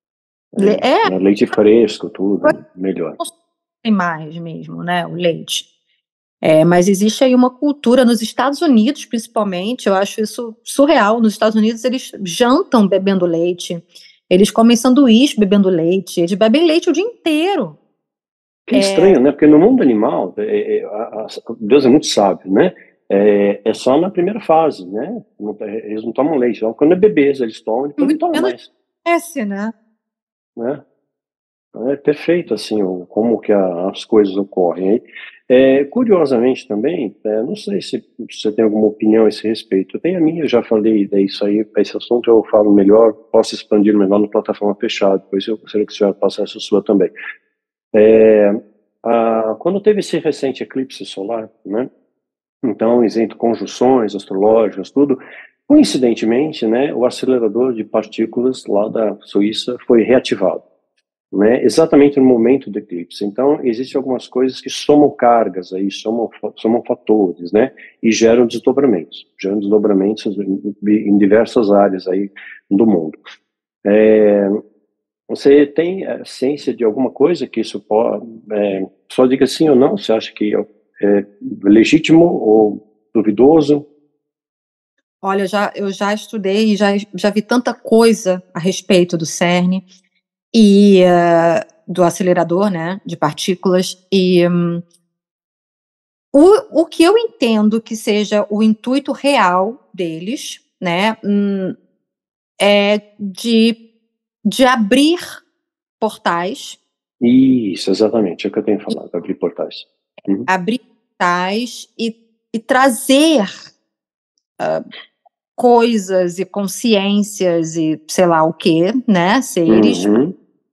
É, É, leite fresco, tudo, melhor. não tem mais mesmo, né, o leite. É, mas existe aí uma cultura nos Estados Unidos, principalmente, eu acho isso surreal. Nos Estados Unidos eles jantam bebendo leite, eles comem sanduíche bebendo leite, eles bebem leite o dia inteiro. Que estranho, né? Porque no mundo animal, é, é, a, a, Deus é muito sábio, né? É, é só na primeira fase, né? Não, eles não tomam leite, não. Quando é bebês eles tomam, depois não Muito tomam menos mais, esse, né? né? É perfeito, assim, o, como que a, as coisas ocorrem. É, curiosamente também, é, não sei se você tem alguma opinião a esse respeito. Eu tenho a minha, eu já falei disso aí, esse assunto eu falo melhor, posso expandir melhor na plataforma fechada, depois eu gostaria que o senhor passasse a sua também. É, a, quando teve esse recente eclipse solar, né? Então, isento conjunções astrológicas, tudo, coincidentemente, né, o acelerador de partículas lá da Suíça foi reativado. né, exatamente no momento do eclipse. Então, existem algumas coisas que somam cargas aí, somam, somam fatores, né, e geram desdobramentos, geram desdobramentos em, em diversas áreas aí do mundo. É, você tem a ciência de alguma coisa que isso pode, é, só diga sim ou não, você acha que é legítimo ou duvidoso? Olha, eu já, eu já estudei e já, já vi tanta coisa a respeito do CERN e uh, do acelerador, né, de partículas, e um, o, o que eu entendo que seja o intuito real deles, né, um, é de, de abrir portais. Isso, exatamente, é o que eu tenho falado, abrir portais. Uhum. Abrir portais e, e trazer uh, coisas e consciências e sei lá o que, né, seres, Uhum.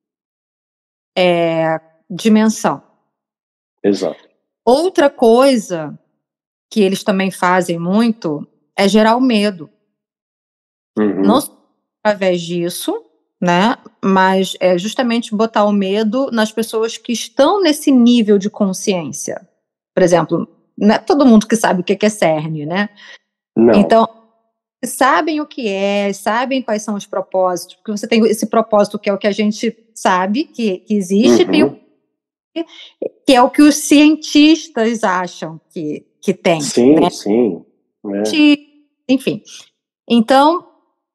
é, dimensão. Exato. Outra coisa que eles também fazem muito é gerar o medo. Uhum. Não só através disso, né, mas é justamente botar o medo nas pessoas que estão nesse nível de consciência. Por exemplo, não é todo mundo que sabe o que é CERN, né? Não. Então, sabem o que é, sabem quais são os propósitos, porque você tem esse propósito que é o que a gente sabe que, que existe, Uhum. tem o que é o que os cientistas acham que, que tem. Sim, né? sim. É. Enfim. Então,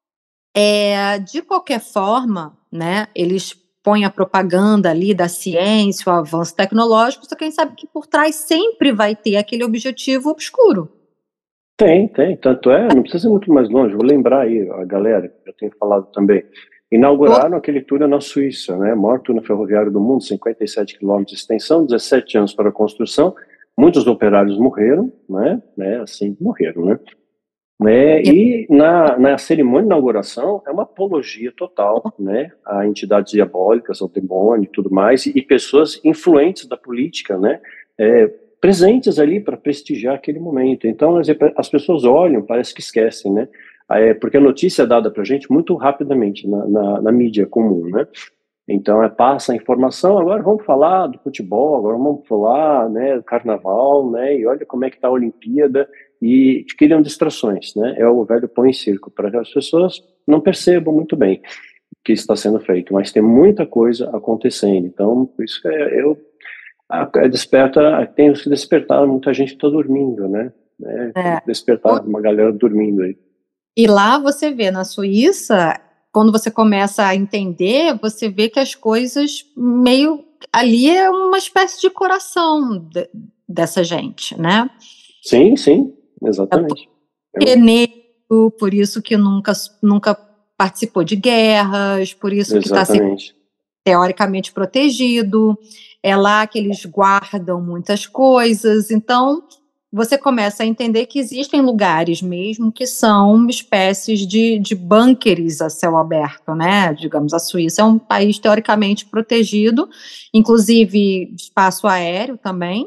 é, de qualquer forma, né, eles põem a propaganda ali da ciência, o avanço tecnológico, só que a gente sabe que por trás sempre vai ter aquele objetivo obscuro. Tem, tem. Tanto é, não precisa ir muito mais longe. Vou lembrar aí, a galera, que eu tenho falado também. Inauguraram aquele túnel na Suíça, né? Maior túnel ferroviário do mundo, cinquenta e sete quilômetros de extensão, dezessete anos para a construção. Muitos operários morreram, né? né? Assim, morreram, né? né? E na, na cerimônia de inauguração é uma apologia total, né? A entidades diabólicas, ao demônio e tudo mais, e, e pessoas influentes da política, né? É, presentes ali para prestigiar aquele momento. Então, as pessoas olham, parece que esquecem, né? É, porque a notícia é dada para a gente muito rapidamente na, na, na mídia comum, né? Então, é, passa a informação, agora vamos falar do futebol, agora vamos falar, né, do carnaval, né, e olha como é que está a Olimpíada, e criam distrações, né? É o velho pão em circo, para que as pessoas não percebam muito bem o que está sendo feito, mas tem muita coisa acontecendo. Então, por isso que eu a, a desperta, tem que despertar muita gente que está dormindo, né? né? É. Despertar uma galera dormindo aí. E lá você vê, na Suíça, quando você começa a entender, você vê que as coisas meio... Ali é uma espécie de coração de, dessa gente, né? Sim, sim, exatamente. É negro, por isso que nunca, nunca participou de guerras, por isso que está sempre teoricamente protegido. É lá que eles guardam muitas coisas. Então, você começa a entender que existem lugares mesmo que são espécies de, de bunkers a céu aberto, né? Digamos, a Suíça é um país teoricamente protegido, inclusive espaço aéreo também.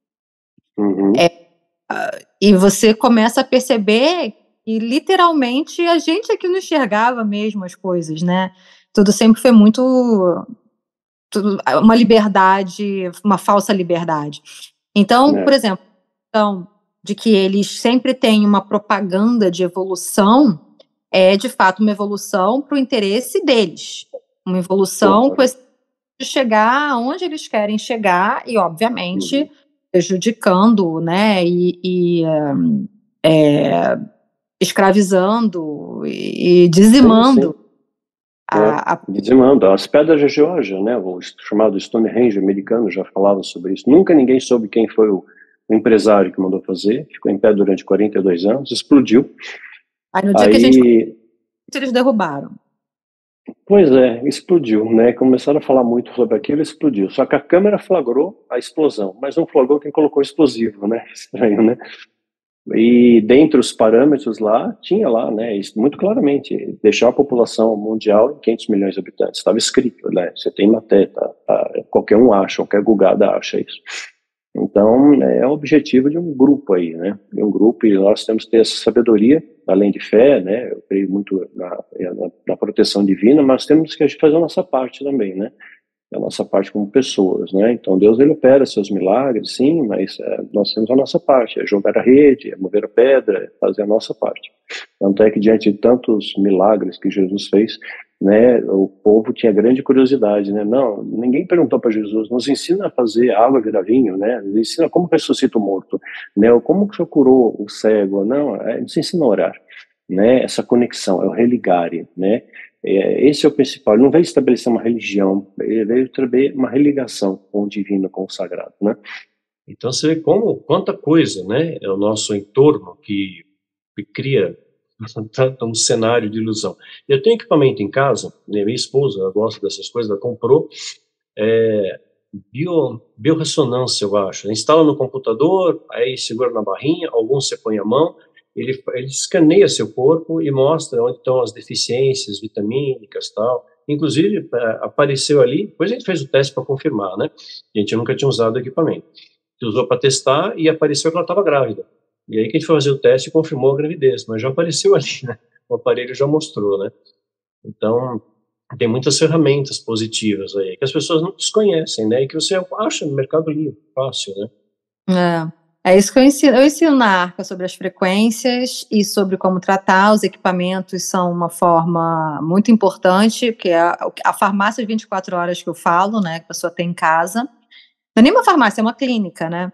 Uhum. É, uh, e você começa a perceber que, literalmente, a gente é que não enxergava mesmo as coisas, né? Tudo sempre foi muito... Tudo, uma liberdade, uma falsa liberdade. Então, É. por exemplo, então, de que eles sempre têm uma propaganda de evolução, é de fato uma evolução para o interesse deles, uma evolução com esse de chegar aonde eles querem chegar e, obviamente, uhum. prejudicando, né, e, e um, é, escravizando e, e dizimando. Sim, sim. A, a... Dizimando. As pedras de Geórgia, né, o chamado Stonehenge americano já falava sobre isso. Nunca ninguém soube quem foi o, o empresário que mandou fazer. Ficou em pé durante quarenta e dois anos, explodiu. Aí no dia Aí... que a gente... eles derrubaram. Pois é, explodiu, né? Começaram a falar muito sobre aquilo, explodiu. Só que a câmera flagrou a explosão, mas não flagrou quem colocou explosivo, né? Estranho, né? E dentre os parâmetros lá, tinha lá, né, muito claramente, deixar a população mundial em quinhentos milhões de habitantes, estava escrito, né, você tem matéria, tá, tá, qualquer um acha, qualquer gugada acha isso. Então, é o objetivo de um grupo aí, né, de um grupo, e nós temos que ter essa sabedoria, além de fé, né, eu creio muito na, na, na proteção divina, mas temos que fazer a nossa parte também, né, é a nossa parte como pessoas, né? Então Deus, ele opera seus milagres, sim, mas é, nós temos a nossa parte, é jogar a rede, é mover a pedra, é fazer a nossa parte. Tanto é que diante de tantos milagres que Jesus fez, né, o povo tinha grande curiosidade, né? Não, ninguém perguntou para Jesus, nos ensina a fazer água virar vinho, né? Nos ensina como ressuscita o morto, né? Ou como que o senhor curou o cego? Não, é, nos ensina a orar, né? Essa conexão, é o religare, né? É, esse é o principal. Ele não veio estabelecer uma religião, ele veio estabelecer uma religação com o divino, com o sagrado, né? Então você vê como, quanta coisa, né, é o nosso entorno que, que cria um cenário de ilusão. Eu tenho equipamento em casa, né, minha esposa, ela gosta dessas coisas, ela comprou, é, bio, biorressonância, eu acho. Instala no computador, aí segura na barrinha, alguns você põe a mão, ele, ele escaneia seu corpo e mostra onde estão as deficiências vitamínicas e tal. Inclusive, é, apareceu ali, depois a gente fez o teste para confirmar, né? A gente nunca tinha usado o equipamento. A gente usou para testar e apareceu que ela estava grávida. E aí que a gente foi fazer o teste e confirmou a gravidez, mas já apareceu ali, né? O aparelho já mostrou, né? Então, tem muitas ferramentas positivas aí, que as pessoas não desconhecem, né? E que você acha no Mercado Livre, fácil, né? É, é isso que eu ensino. Eu ensino na Arca sobre as frequências e sobre como tratar. Os equipamentos são uma forma muito importante, porque a, a farmácia de vinte e quatro horas que eu falo, né? Que a pessoa tem em casa. Não é nem uma farmácia, é uma clínica, né?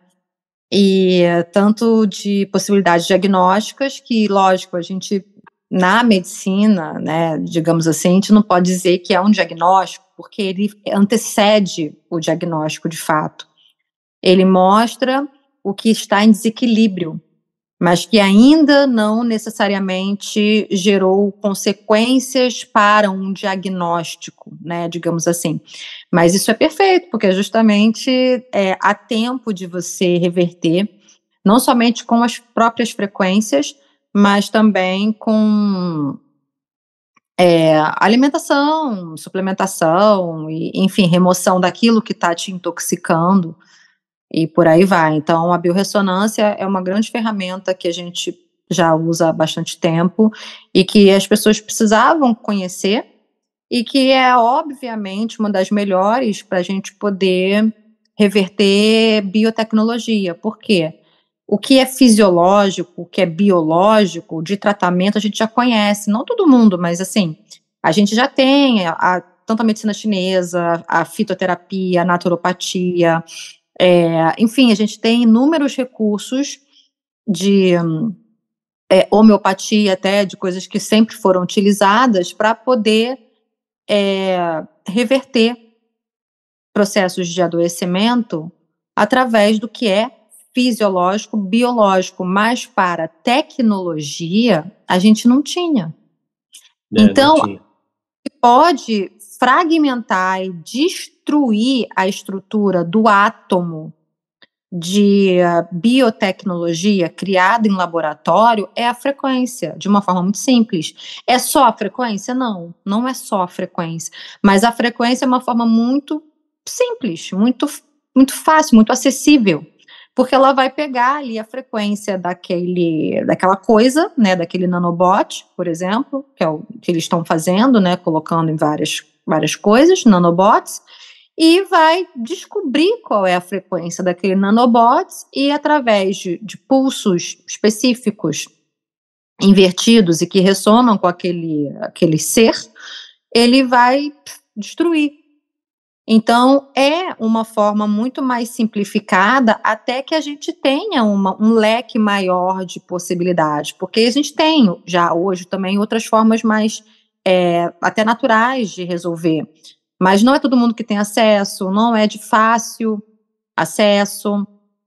E tanto de possibilidades diagnósticas, que, lógico, a gente, na medicina, né, digamos assim, a gente não pode dizer que é um diagnóstico, porque ele antecede o diagnóstico de fato. Ele mostra o que está em desequilíbrio, mas que ainda não necessariamente gerou consequências para um diagnóstico, né, digamos assim. Mas isso é perfeito, porque justamente é, há tempo de você reverter, não somente com as próprias frequências, mas também com é, alimentação, suplementação, e, enfim, remoção daquilo que está te intoxicando, e por aí vai. Então, a biorressonância é uma grande ferramenta que a gente já usa há bastante tempo e que as pessoas precisavam conhecer e que é, obviamente, uma das melhores para a gente poder reverter biotecnologia. Por quê? O que é fisiológico, o que é biológico, de tratamento, a gente já conhece. Não todo mundo, mas, assim, a gente já tem a, a, tanto a medicina chinesa, a fitoterapia, a naturopatia. É, enfim, a gente tem inúmeros recursos de é, homeopatia, até de coisas que sempre foram utilizadas para poder é, reverter processos de adoecimento através do que é fisiológico, biológico, mas para tecnologia a gente não tinha. né? Então, Não tinha. pode fragmentar e destruir a estrutura do átomo de biotecnologia criada em laboratório é a frequência, de uma forma muito simples. É só a frequência? Não, não é só a frequência. Mas a frequência é uma forma muito simples, muito, muito fácil, muito acessível. Porque ela vai pegar ali a frequência daquele, daquela coisa, né, daquele nanobot, por exemplo, que é o que eles estão fazendo, né, colocando em várias, várias coisas, nanobots, e vai descobrir qual é a frequência daquele nanobots e, através de, de pulsos específicos invertidos e que ressonam com aquele, aquele ser, ele vai destruir. Então, é uma forma muito mais simplificada até que a gente tenha uma, um leque maior de possibilidades, porque a gente tem já hoje também outras formas mais é, até naturais de resolver. Mas não é todo mundo que tem acesso, não é de fácil acesso,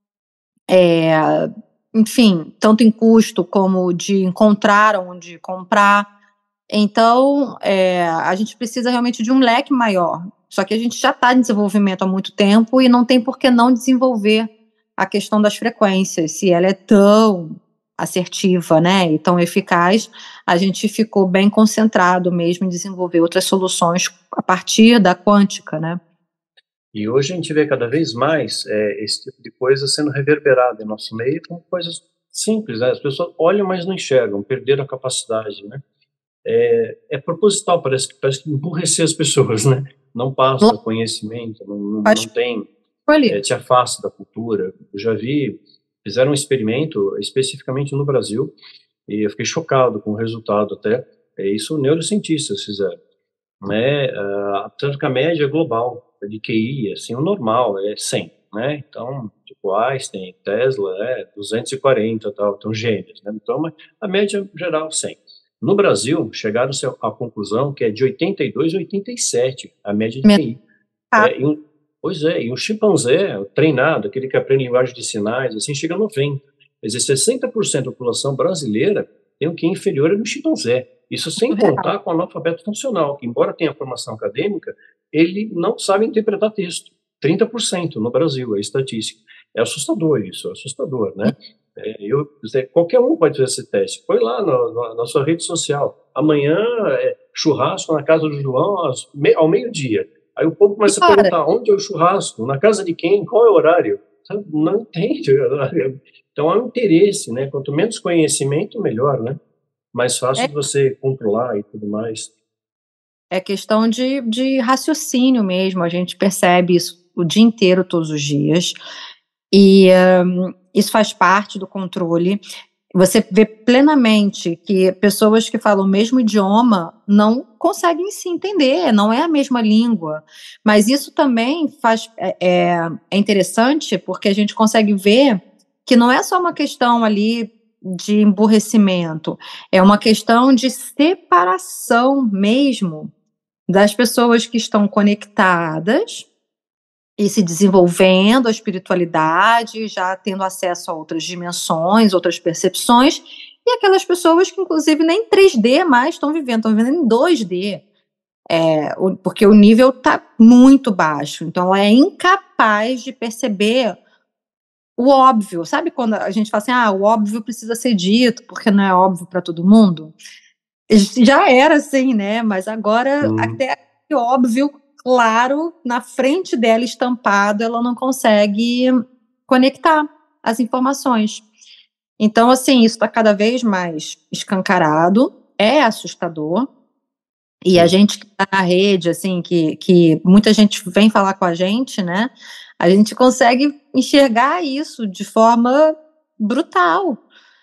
é, enfim, tanto em custo como de encontrar onde comprar. Então, é, a gente precisa realmente de um leque maior. Só que a gente já está em desenvolvimento há muito tempo e não tem por que não desenvolver a questão das frequências, se ela é tão assertiva, né, e tão eficaz. A gente ficou bem concentrado mesmo em desenvolver outras soluções a partir da quântica, né. E hoje a gente vê cada vez mais é, esse tipo de coisa sendo reverberado em nosso meio com coisas simples, né? As pessoas olham, mas não enxergam, perderam a capacidade, né? É, é proposital, parece, parece que emburrecer as pessoas, né? não passa conhecimento, não, não, não tem, é, te afasta da cultura. Eu já vi, fizeram um experimento especificamente no Brasil, e eu fiquei chocado com o resultado até, é isso neurocientistas fizeram, né, uh, tanto que a média global de Q I, assim, o normal é cem, né, então, tipo, Einstein, Tesla, é duzentos e quarenta, tal, então gênios, né, então a média geral cem. No Brasil, chegaram-se à conclusão que é de oitenta e dois a oitenta e sete, a média de Q I. É, e um, pois é, e um chimpanzé treinado, aquele que aprende linguagem de sinais, assim, chega a noventa. Quer dizer, sessenta por cento da população brasileira tem um Q I inferior ao do chimpanzé. Isso sem contar com o analfabeto funcional, que embora tenha formação acadêmica, ele não sabe interpretar texto. trinta por cento no Brasil, é estatística. É assustador isso, é assustador, né? É, eu, qualquer um pode fazer esse teste. Põe lá no, no, na sua rede social. Amanhã é churrasco na casa do João ao meio-dia. Aí o povo começa a perguntar, onde é o churrasco? Na casa de quem? Qual é o horário? Não entende o horário. Então há um interesse, né? Quanto menos conhecimento, melhor, né? Mais fácil é, de você controlar e tudo mais. É questão de, de raciocínio mesmo, a gente percebe isso o dia inteiro, todos os dias, e um, isso faz parte do controle. Você vê plenamente que pessoas que falam o mesmo idioma não conseguem se entender, não é a mesma língua, mas isso também faz, é, é interessante porque a gente consegue ver que não é só uma questão ali de emburrecimento, é uma questão de separação mesmo das pessoas que estão conectadas e se desenvolvendo a espiritualidade, já tendo acesso a outras dimensões, outras percepções, e aquelas pessoas que inclusive nem três D mais estão vivendo, estão vivendo em dois D, é, porque o nível está muito baixo, então ela é incapaz de perceber o óbvio. Sabe quando a gente fala assim, ah, o óbvio precisa ser dito, porque não é óbvio para todo mundo? Já era assim, né? Mas agora hum. até óbvio, claro, na frente dela estampado, ela não consegue conectar as informações. Então, assim, isso está cada vez mais escancarado, é assustador, e a gente que está na rede, assim, que, que muita gente vem falar com a gente, né, a gente consegue enxergar isso de forma brutal.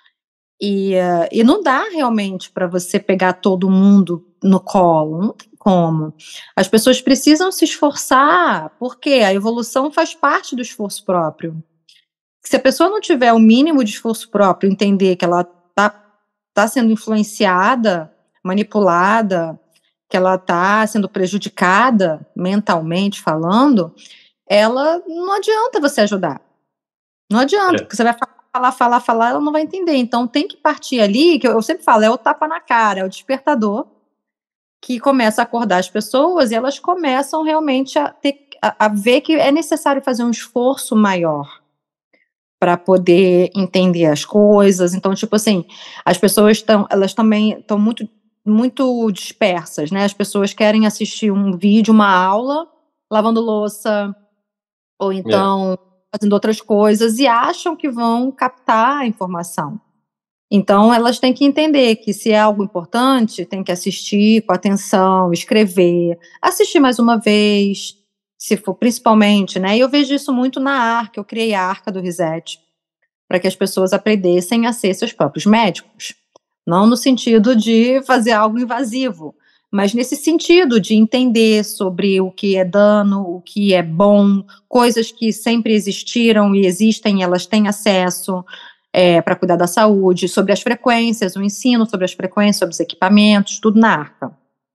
E, uh, e não dá realmente para você pegar todo mundo no colo, não tem como. As pessoas precisam se esforçar, porque a evolução faz parte do esforço próprio. Se a pessoa não tiver o mínimo de esforço próprio, entender que ela está tá sendo influenciada, manipulada, que ela está sendo prejudicada mentalmente falando, ela não adianta você ajudar. Não adianta, é. Porque você vai falar, falar, falar, ela não vai entender. Então tem que partir ali, que eu, eu sempre falo, é o tapa na cara, é o despertador que começa a acordar as pessoas e elas começam realmente a, ter, a, a ver que é necessário fazer um esforço maior para poder entender as coisas. Então, tipo assim, as pessoas estão, elas também estão muito, muito dispersas, né? As pessoas querem assistir um vídeo, uma aula, lavando louça, ou então é. fazendo outras coisas, e acham que vão captar a informação. Então, elas têm que entender que se é algo importante, tem que assistir com atenção, escrever, assistir mais uma vez, se for principalmente, né? E eu vejo isso muito na Arca, eu criei a Arca do Reset, para que as pessoas aprendessem a ser seus próprios médicos. Não no sentido de fazer algo invasivo, mas nesse sentido de entender sobre o que é dano, o que é bom, coisas que sempre existiram e existem, elas têm acesso é, para cuidar da saúde, sobre as frequências, o ensino sobre as frequências, sobre os equipamentos, tudo na Arca.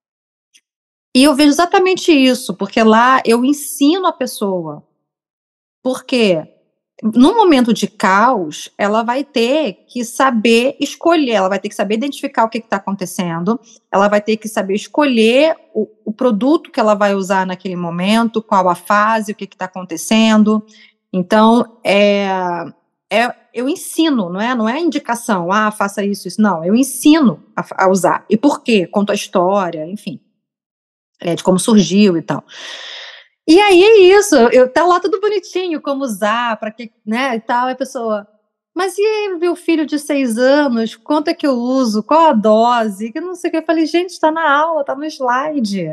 E eu vejo exatamente isso, porque lá eu ensino a pessoa. Porque no momento de caos, ela vai ter que saber escolher, ela vai ter que saber identificar o que está acontecendo, ela vai ter que saber escolher o, o produto que ela vai usar naquele momento, qual a fase, o que está acontecendo. Então, é, é, eu ensino, não é, não é indicação, ah, faça isso, isso, não, eu ensino a, a usar. E por quê? Conto a história, enfim, é, de como surgiu e tal. E aí é isso, eu, tá lá tudo bonitinho, como usar, para que, né, e tal, e a pessoa, mas e aí, meu filho de seis anos, quanto é que eu uso, qual a dose, que não sei o que, eu falei, gente, tá na aula, tá no slide,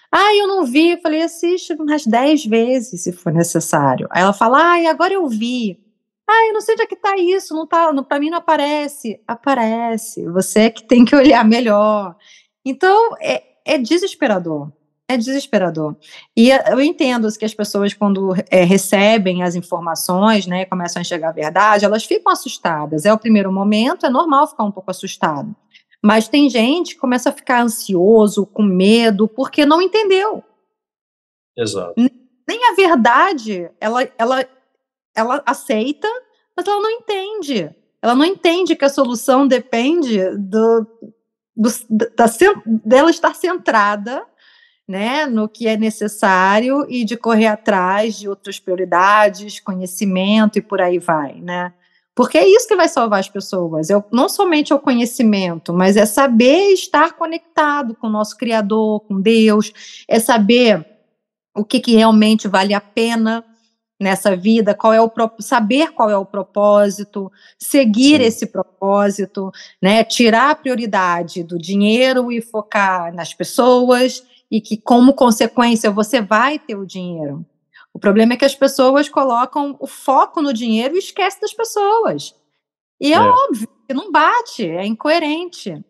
Ah, eu não vi. Eu falei, assiste umas dez vezes, se for necessário. Aí ela fala, ah, agora eu vi. Ah, eu não sei onde é que tá isso, não tá, não, pra mim não aparece. Aparece, você é que tem que olhar melhor. Então, é, é desesperador. É desesperador. E eu entendo que as pessoas, quando é, recebem as informações, né, começam a enxergar a verdade, elas ficam assustadas. É o primeiro momento, é normal ficar um pouco assustado. Mas tem gente que começa a ficar ansioso, com medo, porque não entendeu. Exato. Nem a verdade, ela, ela, ela aceita, mas ela não entende. Ela não entende que a solução depende do, do, da, dela estar centrada, né, no que é necessário e de correr atrás de outras prioridades, conhecimento e por aí vai, né? Porque é isso que vai salvar as pessoas, é não somente o conhecimento, mas é saber estar conectado com o nosso Criador, com Deus, é saber o que, que realmente vale a pena nessa vida, qual é o saber qual é o propósito, seguir Sim. esse propósito, né? Tirar a prioridade do dinheiro e focar nas pessoas, e que, como consequência, você vai ter o dinheiro. O problema é que as pessoas colocam o foco no dinheiro e esquecem das pessoas. E é, é. óbvio que não bate, é incoerente.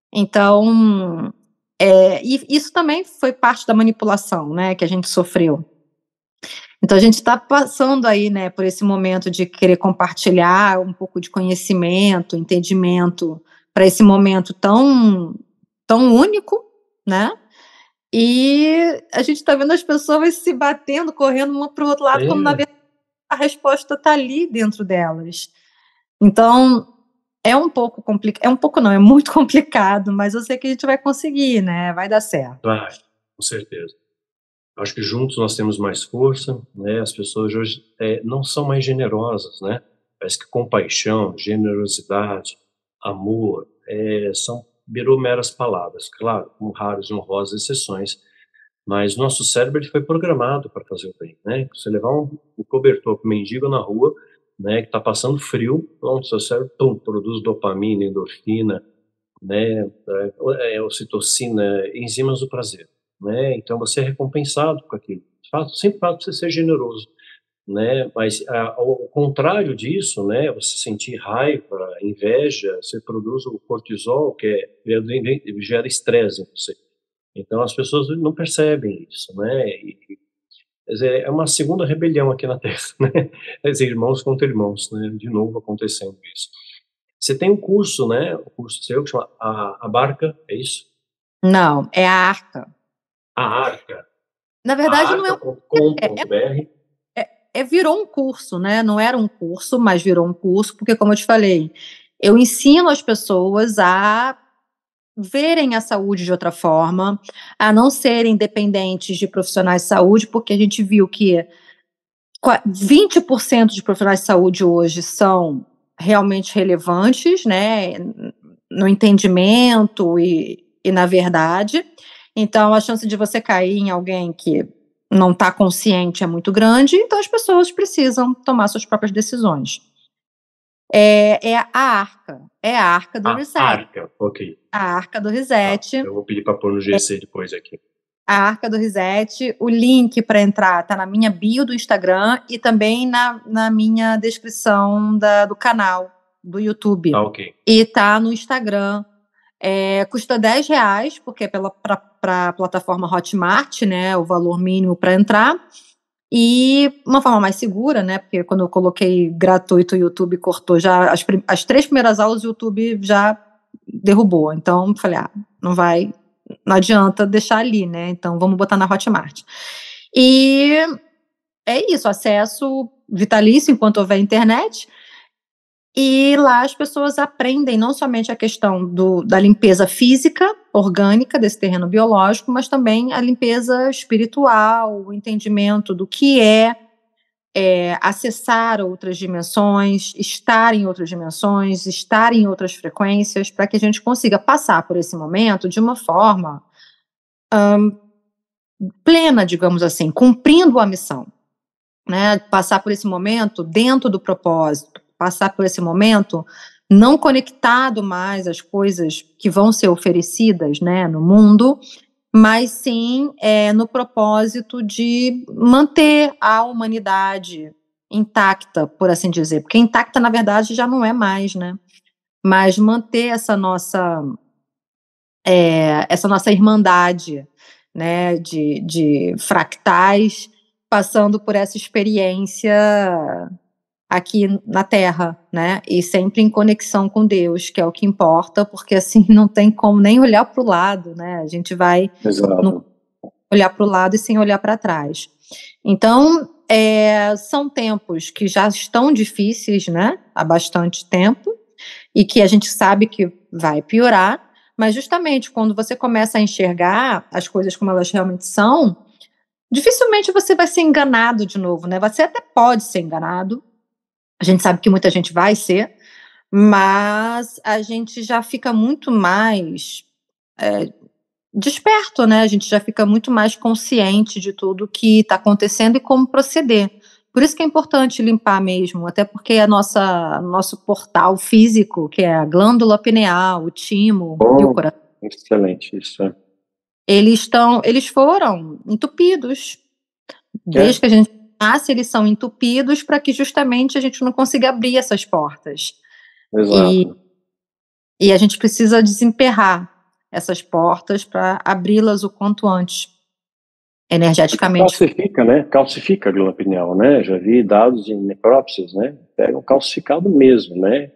Então, é, e isso também foi parte da manipulação, né, que a gente sofreu. Então, a gente está passando aí, né, por esse momento de querer compartilhar um pouco de conhecimento, entendimento, para esse momento tão, tão único, né? E a gente está vendo as pessoas se batendo, correndo uma para o outro lado, é. quando na verdade a resposta está ali dentro delas. Então, é um pouco complicado, é um pouco não, é muito complicado, mas eu sei que a gente vai conseguir, né? Vai dar certo. Vai, com certeza. Acho que juntos nós temos mais força, né? As pessoas hoje é, não são mais generosas, né? Parece que compaixão, generosidade, amor, é, são virou meras palavras, claro, com raras e honrosas exceções, mas nosso cérebro ele foi programado para fazer o bem, né? Você levar um, um cobertor para o mendigo na rua, né, que está passando frio, pronto, seu cérebro pum, produz dopamina, endorfina, né, é, é, ocitocina, enzimas do prazer, né? Então você é recompensado com aquilo. Fato, sempre falo para você ser generoso, né? Mas a, ao contrário disso, né? Você sentir raiva, inveja, você produz o cortisol, que é, gera estresse em você. Então as pessoas não percebem isso, né? E, quer dizer, é uma segunda rebelião aqui na Terra, né? Quer dizer, irmãos contra irmãos, né? De novo acontecendo isso. Você tem um curso, né? O um curso seu que chama a, a Barca, é isso? Não, é a Arca. A Arca. Na verdade, não é um... é, é, é virou um curso, né? Não era um curso, mas virou um curso, porque, como eu te falei, eu ensino as pessoas a verem a saúde de outra forma, a não serem dependentes de profissionais de saúde, porque a gente viu que vinte por cento de profissionais de saúde hoje são realmente relevantes, né, no entendimento e, e na verdade. Então, a chance de você cair em alguém que não está consciente é muito grande, então as pessoas precisam tomar suas próprias decisões. É, é a Arca, é a Arca do a Reset. Arca, ok. A Arca do Reset. Ah, eu vou pedir para pôr no G C é, depois aqui. A Arca do Reset, o link para entrar está na minha bio do Instagram e também na, na minha descrição da, do canal do YouTube. Ah, ok. E tá no Instagram. É, custa dez reais, porque é para a plataforma Hotmart, né, o valor mínimo para entrar. E uma forma mais segura, né, porque quando eu coloquei gratuito, o YouTube cortou já, as, as três primeiras aulas o YouTube já derrubou. Então, falei, ah, não vai, não adianta deixar ali, né, então vamos botar na Hotmart. E é isso, acesso vitalício enquanto houver internet. E lá as pessoas aprendem não somente a questão do, da limpeza física, orgânica desse terreno biológico, mas também a limpeza espiritual, o entendimento do que é, é acessar outras dimensões, estar em outras dimensões, estar em outras frequências, para que a gente consiga passar por esse momento de uma forma hum, plena, digamos assim, cumprindo a missão, né? Passar por esse momento dentro do propósito, passar por esse momento não conectado mais às coisas que vão ser oferecidas, né, no mundo, mas sim é, no propósito de manter a humanidade intacta, por assim dizer, porque intacta, na verdade, já não é mais, né? Mas manter essa nossa, é, essa nossa irmandade, né, de, de fractais, passando por essa experiência aqui na Terra, né, e sempre em conexão com Deus, que é o que importa, porque assim não tem como nem olhar para o lado, né, a gente vai no, olhar para o lado e sem olhar para trás. Então, é, são tempos que já estão difíceis, né, há bastante tempo, e que a gente sabe que vai piorar, mas justamente quando você começa a enxergar as coisas como elas realmente são, dificilmente você vai ser enganado de novo, né? Você até pode ser enganado, a gente sabe que muita gente vai ser, mas a gente já fica muito mais é, desperto, né? A gente já fica muito mais consciente de tudo que está acontecendo e como proceder. Por isso que é importante limpar mesmo, até porque a nossa nosso portal físico, que é a glândula pineal, o timo oh, e o coração, excelente isso. É. Eles estão, eles foram entupidos. Desde É. que a gente nasce, eles são entupidos para que justamente a gente não consiga abrir essas portas. Exato. E, e a gente precisa desemperrar essas portas para abri-las o quanto antes, energeticamente. Calcifica, né? Calcifica a glândula pineal, né? Já vi dados em necrópsias, né? Pegam calcificado mesmo, né?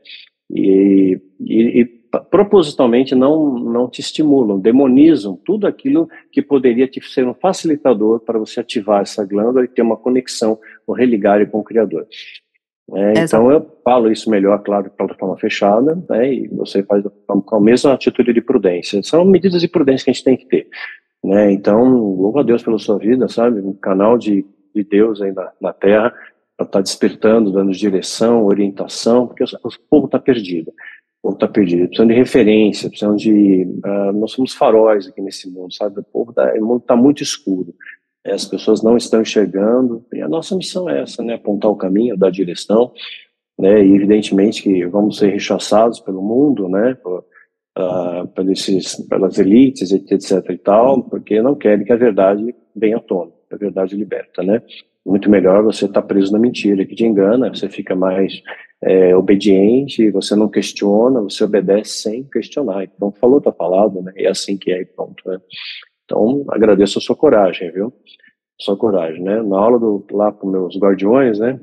E, e, e propositalmente não, não te estimulam, demonizam tudo aquilo que poderia te ser um facilitador para você ativar essa glândula e ter uma conexão, um religário com o Criador. É, então eu falo isso melhor, claro, de plataforma fechada, né, e você faz com a mesma atitude de prudência. São medidas de prudência que a gente tem que ter, né? Então, louvo a Deus pela sua vida, sabe? Um canal de, de Deus aí na, na Terra, para estar despertando, dando direção, orientação, porque o, o povo está perdido. O povo está perdido, precisam de referência, precisam de... Uh, nós somos faróis aqui nesse mundo, sabe? O povo tá, o mundo está muito escuro. As pessoas não estão enxergando, e a nossa missão é essa, né? Apontar o caminho, dar direção, né? E evidentemente que vamos ser rechaçados pelo mundo, né? Por, uh, pelos, pelas elites, etc e tal, porque não querem que a verdade venha à tona, a verdade liberta, né? Muito melhor você estar tá preso na mentira que te engana, você fica mais é, obediente, você não questiona, você obedece sem questionar. Então, falou, tá falado, né? E é assim que é e pronto, né? Então, agradeço a sua coragem, viu? Sua coragem, né? Na aula do, lá com meus guardiões, né?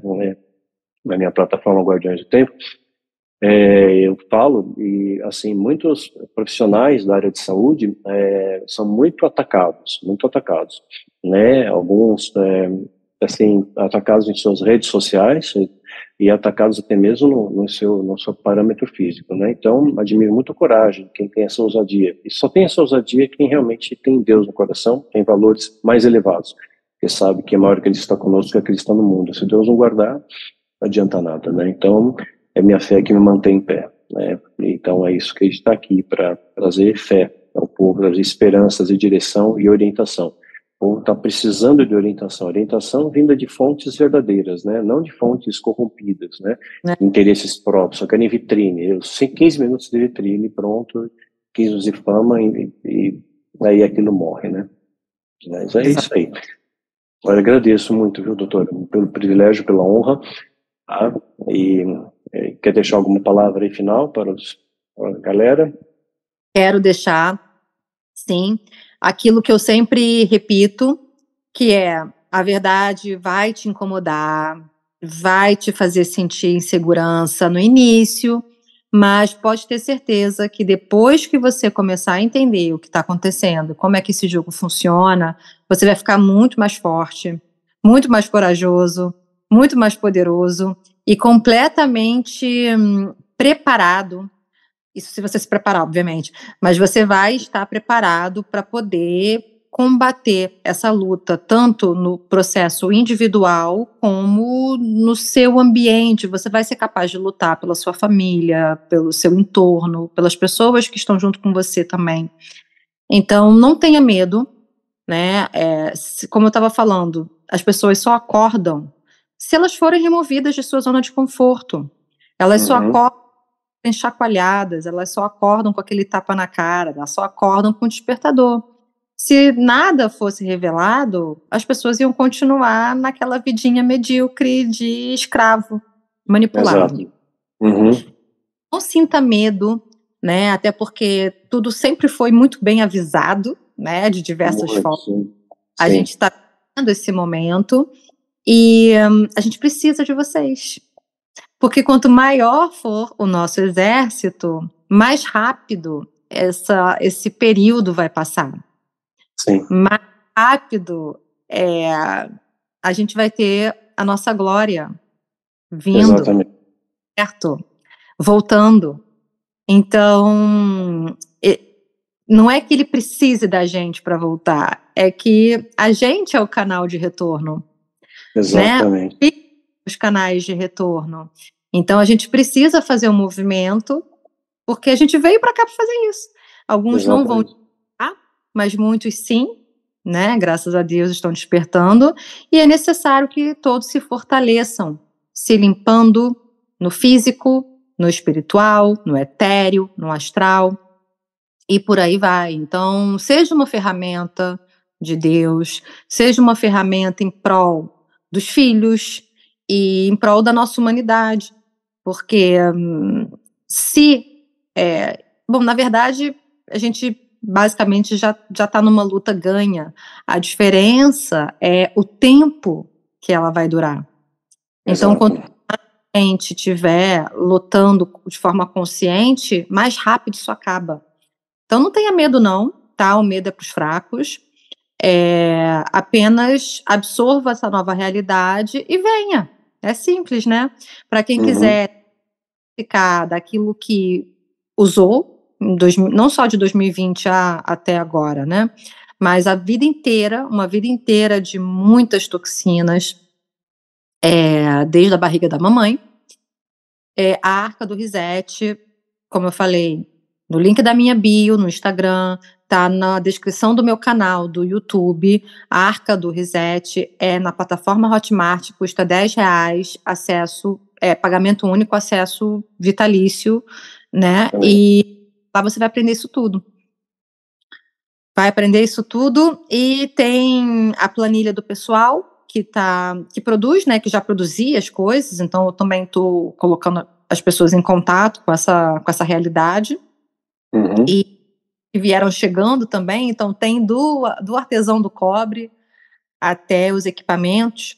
Na minha plataforma Guardiões do Tempo, é, eu falo, e assim, muitos profissionais da área de saúde é, são muito atacados, muito atacados, né? Alguns, é, assim, atacados em suas redes sociais e atacados até mesmo no, no, seu, no seu parâmetro físico, né? Então, admiro muito a coragem quem tem essa ousadia. E só tem essa ousadia quem realmente tem Deus no coração, tem valores mais elevados, porque sabe que é maior que Ele está conosco que aquele está no mundo. Se Deus não guardar, não adianta nada, né? Então, é minha fé que me mantém em pé, né? Então, é isso que a gente está aqui, para trazer fé ao povo, trazer esperanças e direção e orientação. O povo está precisando de orientação, orientação vinda de fontes verdadeiras, né? Não de fontes corrompidas, né? É. Interesses próprios, só querem vitrine. Eu sei quinze minutos de vitrine, pronto, quinze minutos de fama e, e aí aquilo morre, né? Mas é isso aí. Eu agradeço muito, viu, doutora, pelo privilégio, pela honra, tá? E, e quer deixar alguma palavra aí final para, os, para a galera? Quero deixar, sim, aquilo que eu sempre repito, que é: a verdade vai te incomodar, vai te fazer sentir insegurança no início, mas pode ter certeza que depois que você começar a entender o que está acontecendo, como é que esse jogo funciona, você vai ficar muito mais forte, muito mais corajoso, muito mais poderoso e completamente hum, preparado. Isso se você se preparar, obviamente, mas você vai estar preparado para poder combater essa luta, tanto no processo individual como no seu ambiente. Você vai ser capaz de lutar pela sua família, pelo seu entorno, pelas pessoas que estão junto com você também. Então, não tenha medo, né? É, se, como eu estava falando, as pessoas só acordam se elas forem removidas de sua zona de conforto. Elas uhum. só acordam chacoalhadas, elas só acordam com aquele tapa na cara, elas só acordam com o despertador. se nada fosse revelado, as pessoas iam continuar naquela vidinha medíocre de escravo, manipulado. Exato. Uhum. Não sinta medo, né? Até porque tudo sempre foi muito bem avisado, né? De diversas Muito, formas. sim. A Sim. gente está vendo esse momento e hum, a gente precisa de vocês. Porque quanto maior for o nosso exército, mais rápido essa, esse período vai passar. Sim. Mais rápido é, a gente vai ter a nossa glória vindo, Exatamente. certo? Voltando. Então, não é que ele precise da gente para voltar, é que a gente é o canal de retorno. Exatamente. Né? Os canais de retorno. Então, a gente precisa fazer um movimento, porque a gente veio para cá para fazer isso. Alguns Exatamente. não vão despertar, mas muitos sim, né? Graças a Deus estão despertando, e é necessário que todos se fortaleçam, se limpando no físico, no espiritual, no etéreo, no astral, e por aí vai. Então, seja uma ferramenta de Deus, seja uma ferramenta em prol dos filhos e em prol da nossa humanidade, porque hum, se, é, bom, na verdade, a gente basicamente já já está numa luta ganha. A diferença é o tempo que ela vai durar. Então, Exato. quando a gente estiver lutando de forma consciente, mais rápido isso acaba. Então não tenha medo não, tá? O medo é para os fracos. É, apenas absorva essa nova realidade e venha. É simples, né? Para quem Uhum. quiser ficar daquilo que usou, em dois, não só de dois mil e vinte a, até agora, né? Mas a vida inteira, uma vida inteira de muitas toxinas, é, desde a barriga da mamãe. É, a Arca do Reset, como eu falei, no link da minha bio, no Instagram, tá na descrição do meu canal do YouTube. A Arca do Reset é na plataforma Hotmart, custa dez reais, acesso, é, pagamento único, acesso vitalício, né? Também. E lá você vai aprender isso tudo. Vai aprender isso tudo e tem a planilha do pessoal que tá, que produz, né, que já produzia as coisas, então eu também estou colocando as pessoas em contato com essa, com essa realidade. Uhum. E que vieram chegando também, então tem do, do artesão do cobre até os equipamentos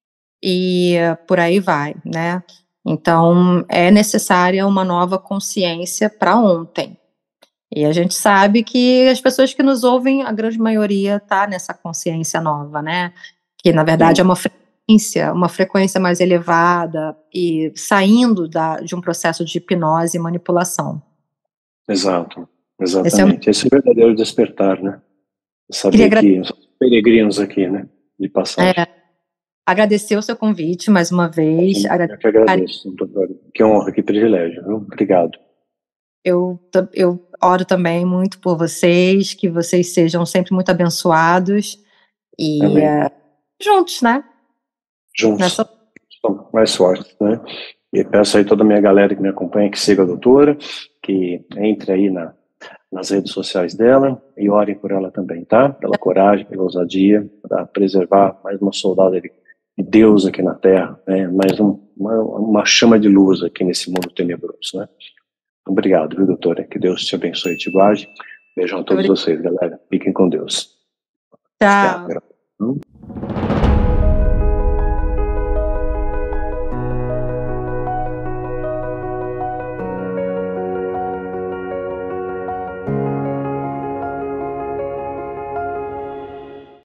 e por aí vai, né? Então é necessária uma nova consciência para ontem. E a gente sabe que as pessoas que nos ouvem, a grande maioria está nessa consciência nova, né? Que na verdade Sim. é uma frequência, uma frequência mais elevada e saindo da, de um processo de hipnose e manipulação. Exato, Esse é o... exatamente. Esse é o verdadeiro despertar, né? Saber Queria que somos peregrinos aqui, né? De passagem. é, agradecer o seu convite mais uma vez. Eu que agradeço, doutor. Que honra, que privilégio. Viu? Obrigado. Eu, eu oro também muito por vocês, que vocês sejam sempre muito abençoados e é, juntos, né? Juntos. Nessa... Mais fortes, né? E peço aí toda a minha galera que me acompanha, que siga a doutora, que entre aí na, nas redes sociais dela e orem por ela também, tá? Pela coragem, pela ousadia, para preservar mais uma soldada de Deus aqui na Terra, né? Mais um, uma, uma chama de luz aqui nesse mundo tenebroso, né? Obrigado, viu, doutora? Que Deus te abençoe e te guarde. Beijão a todos vocês, galera. Fiquem com Deus. Tchau.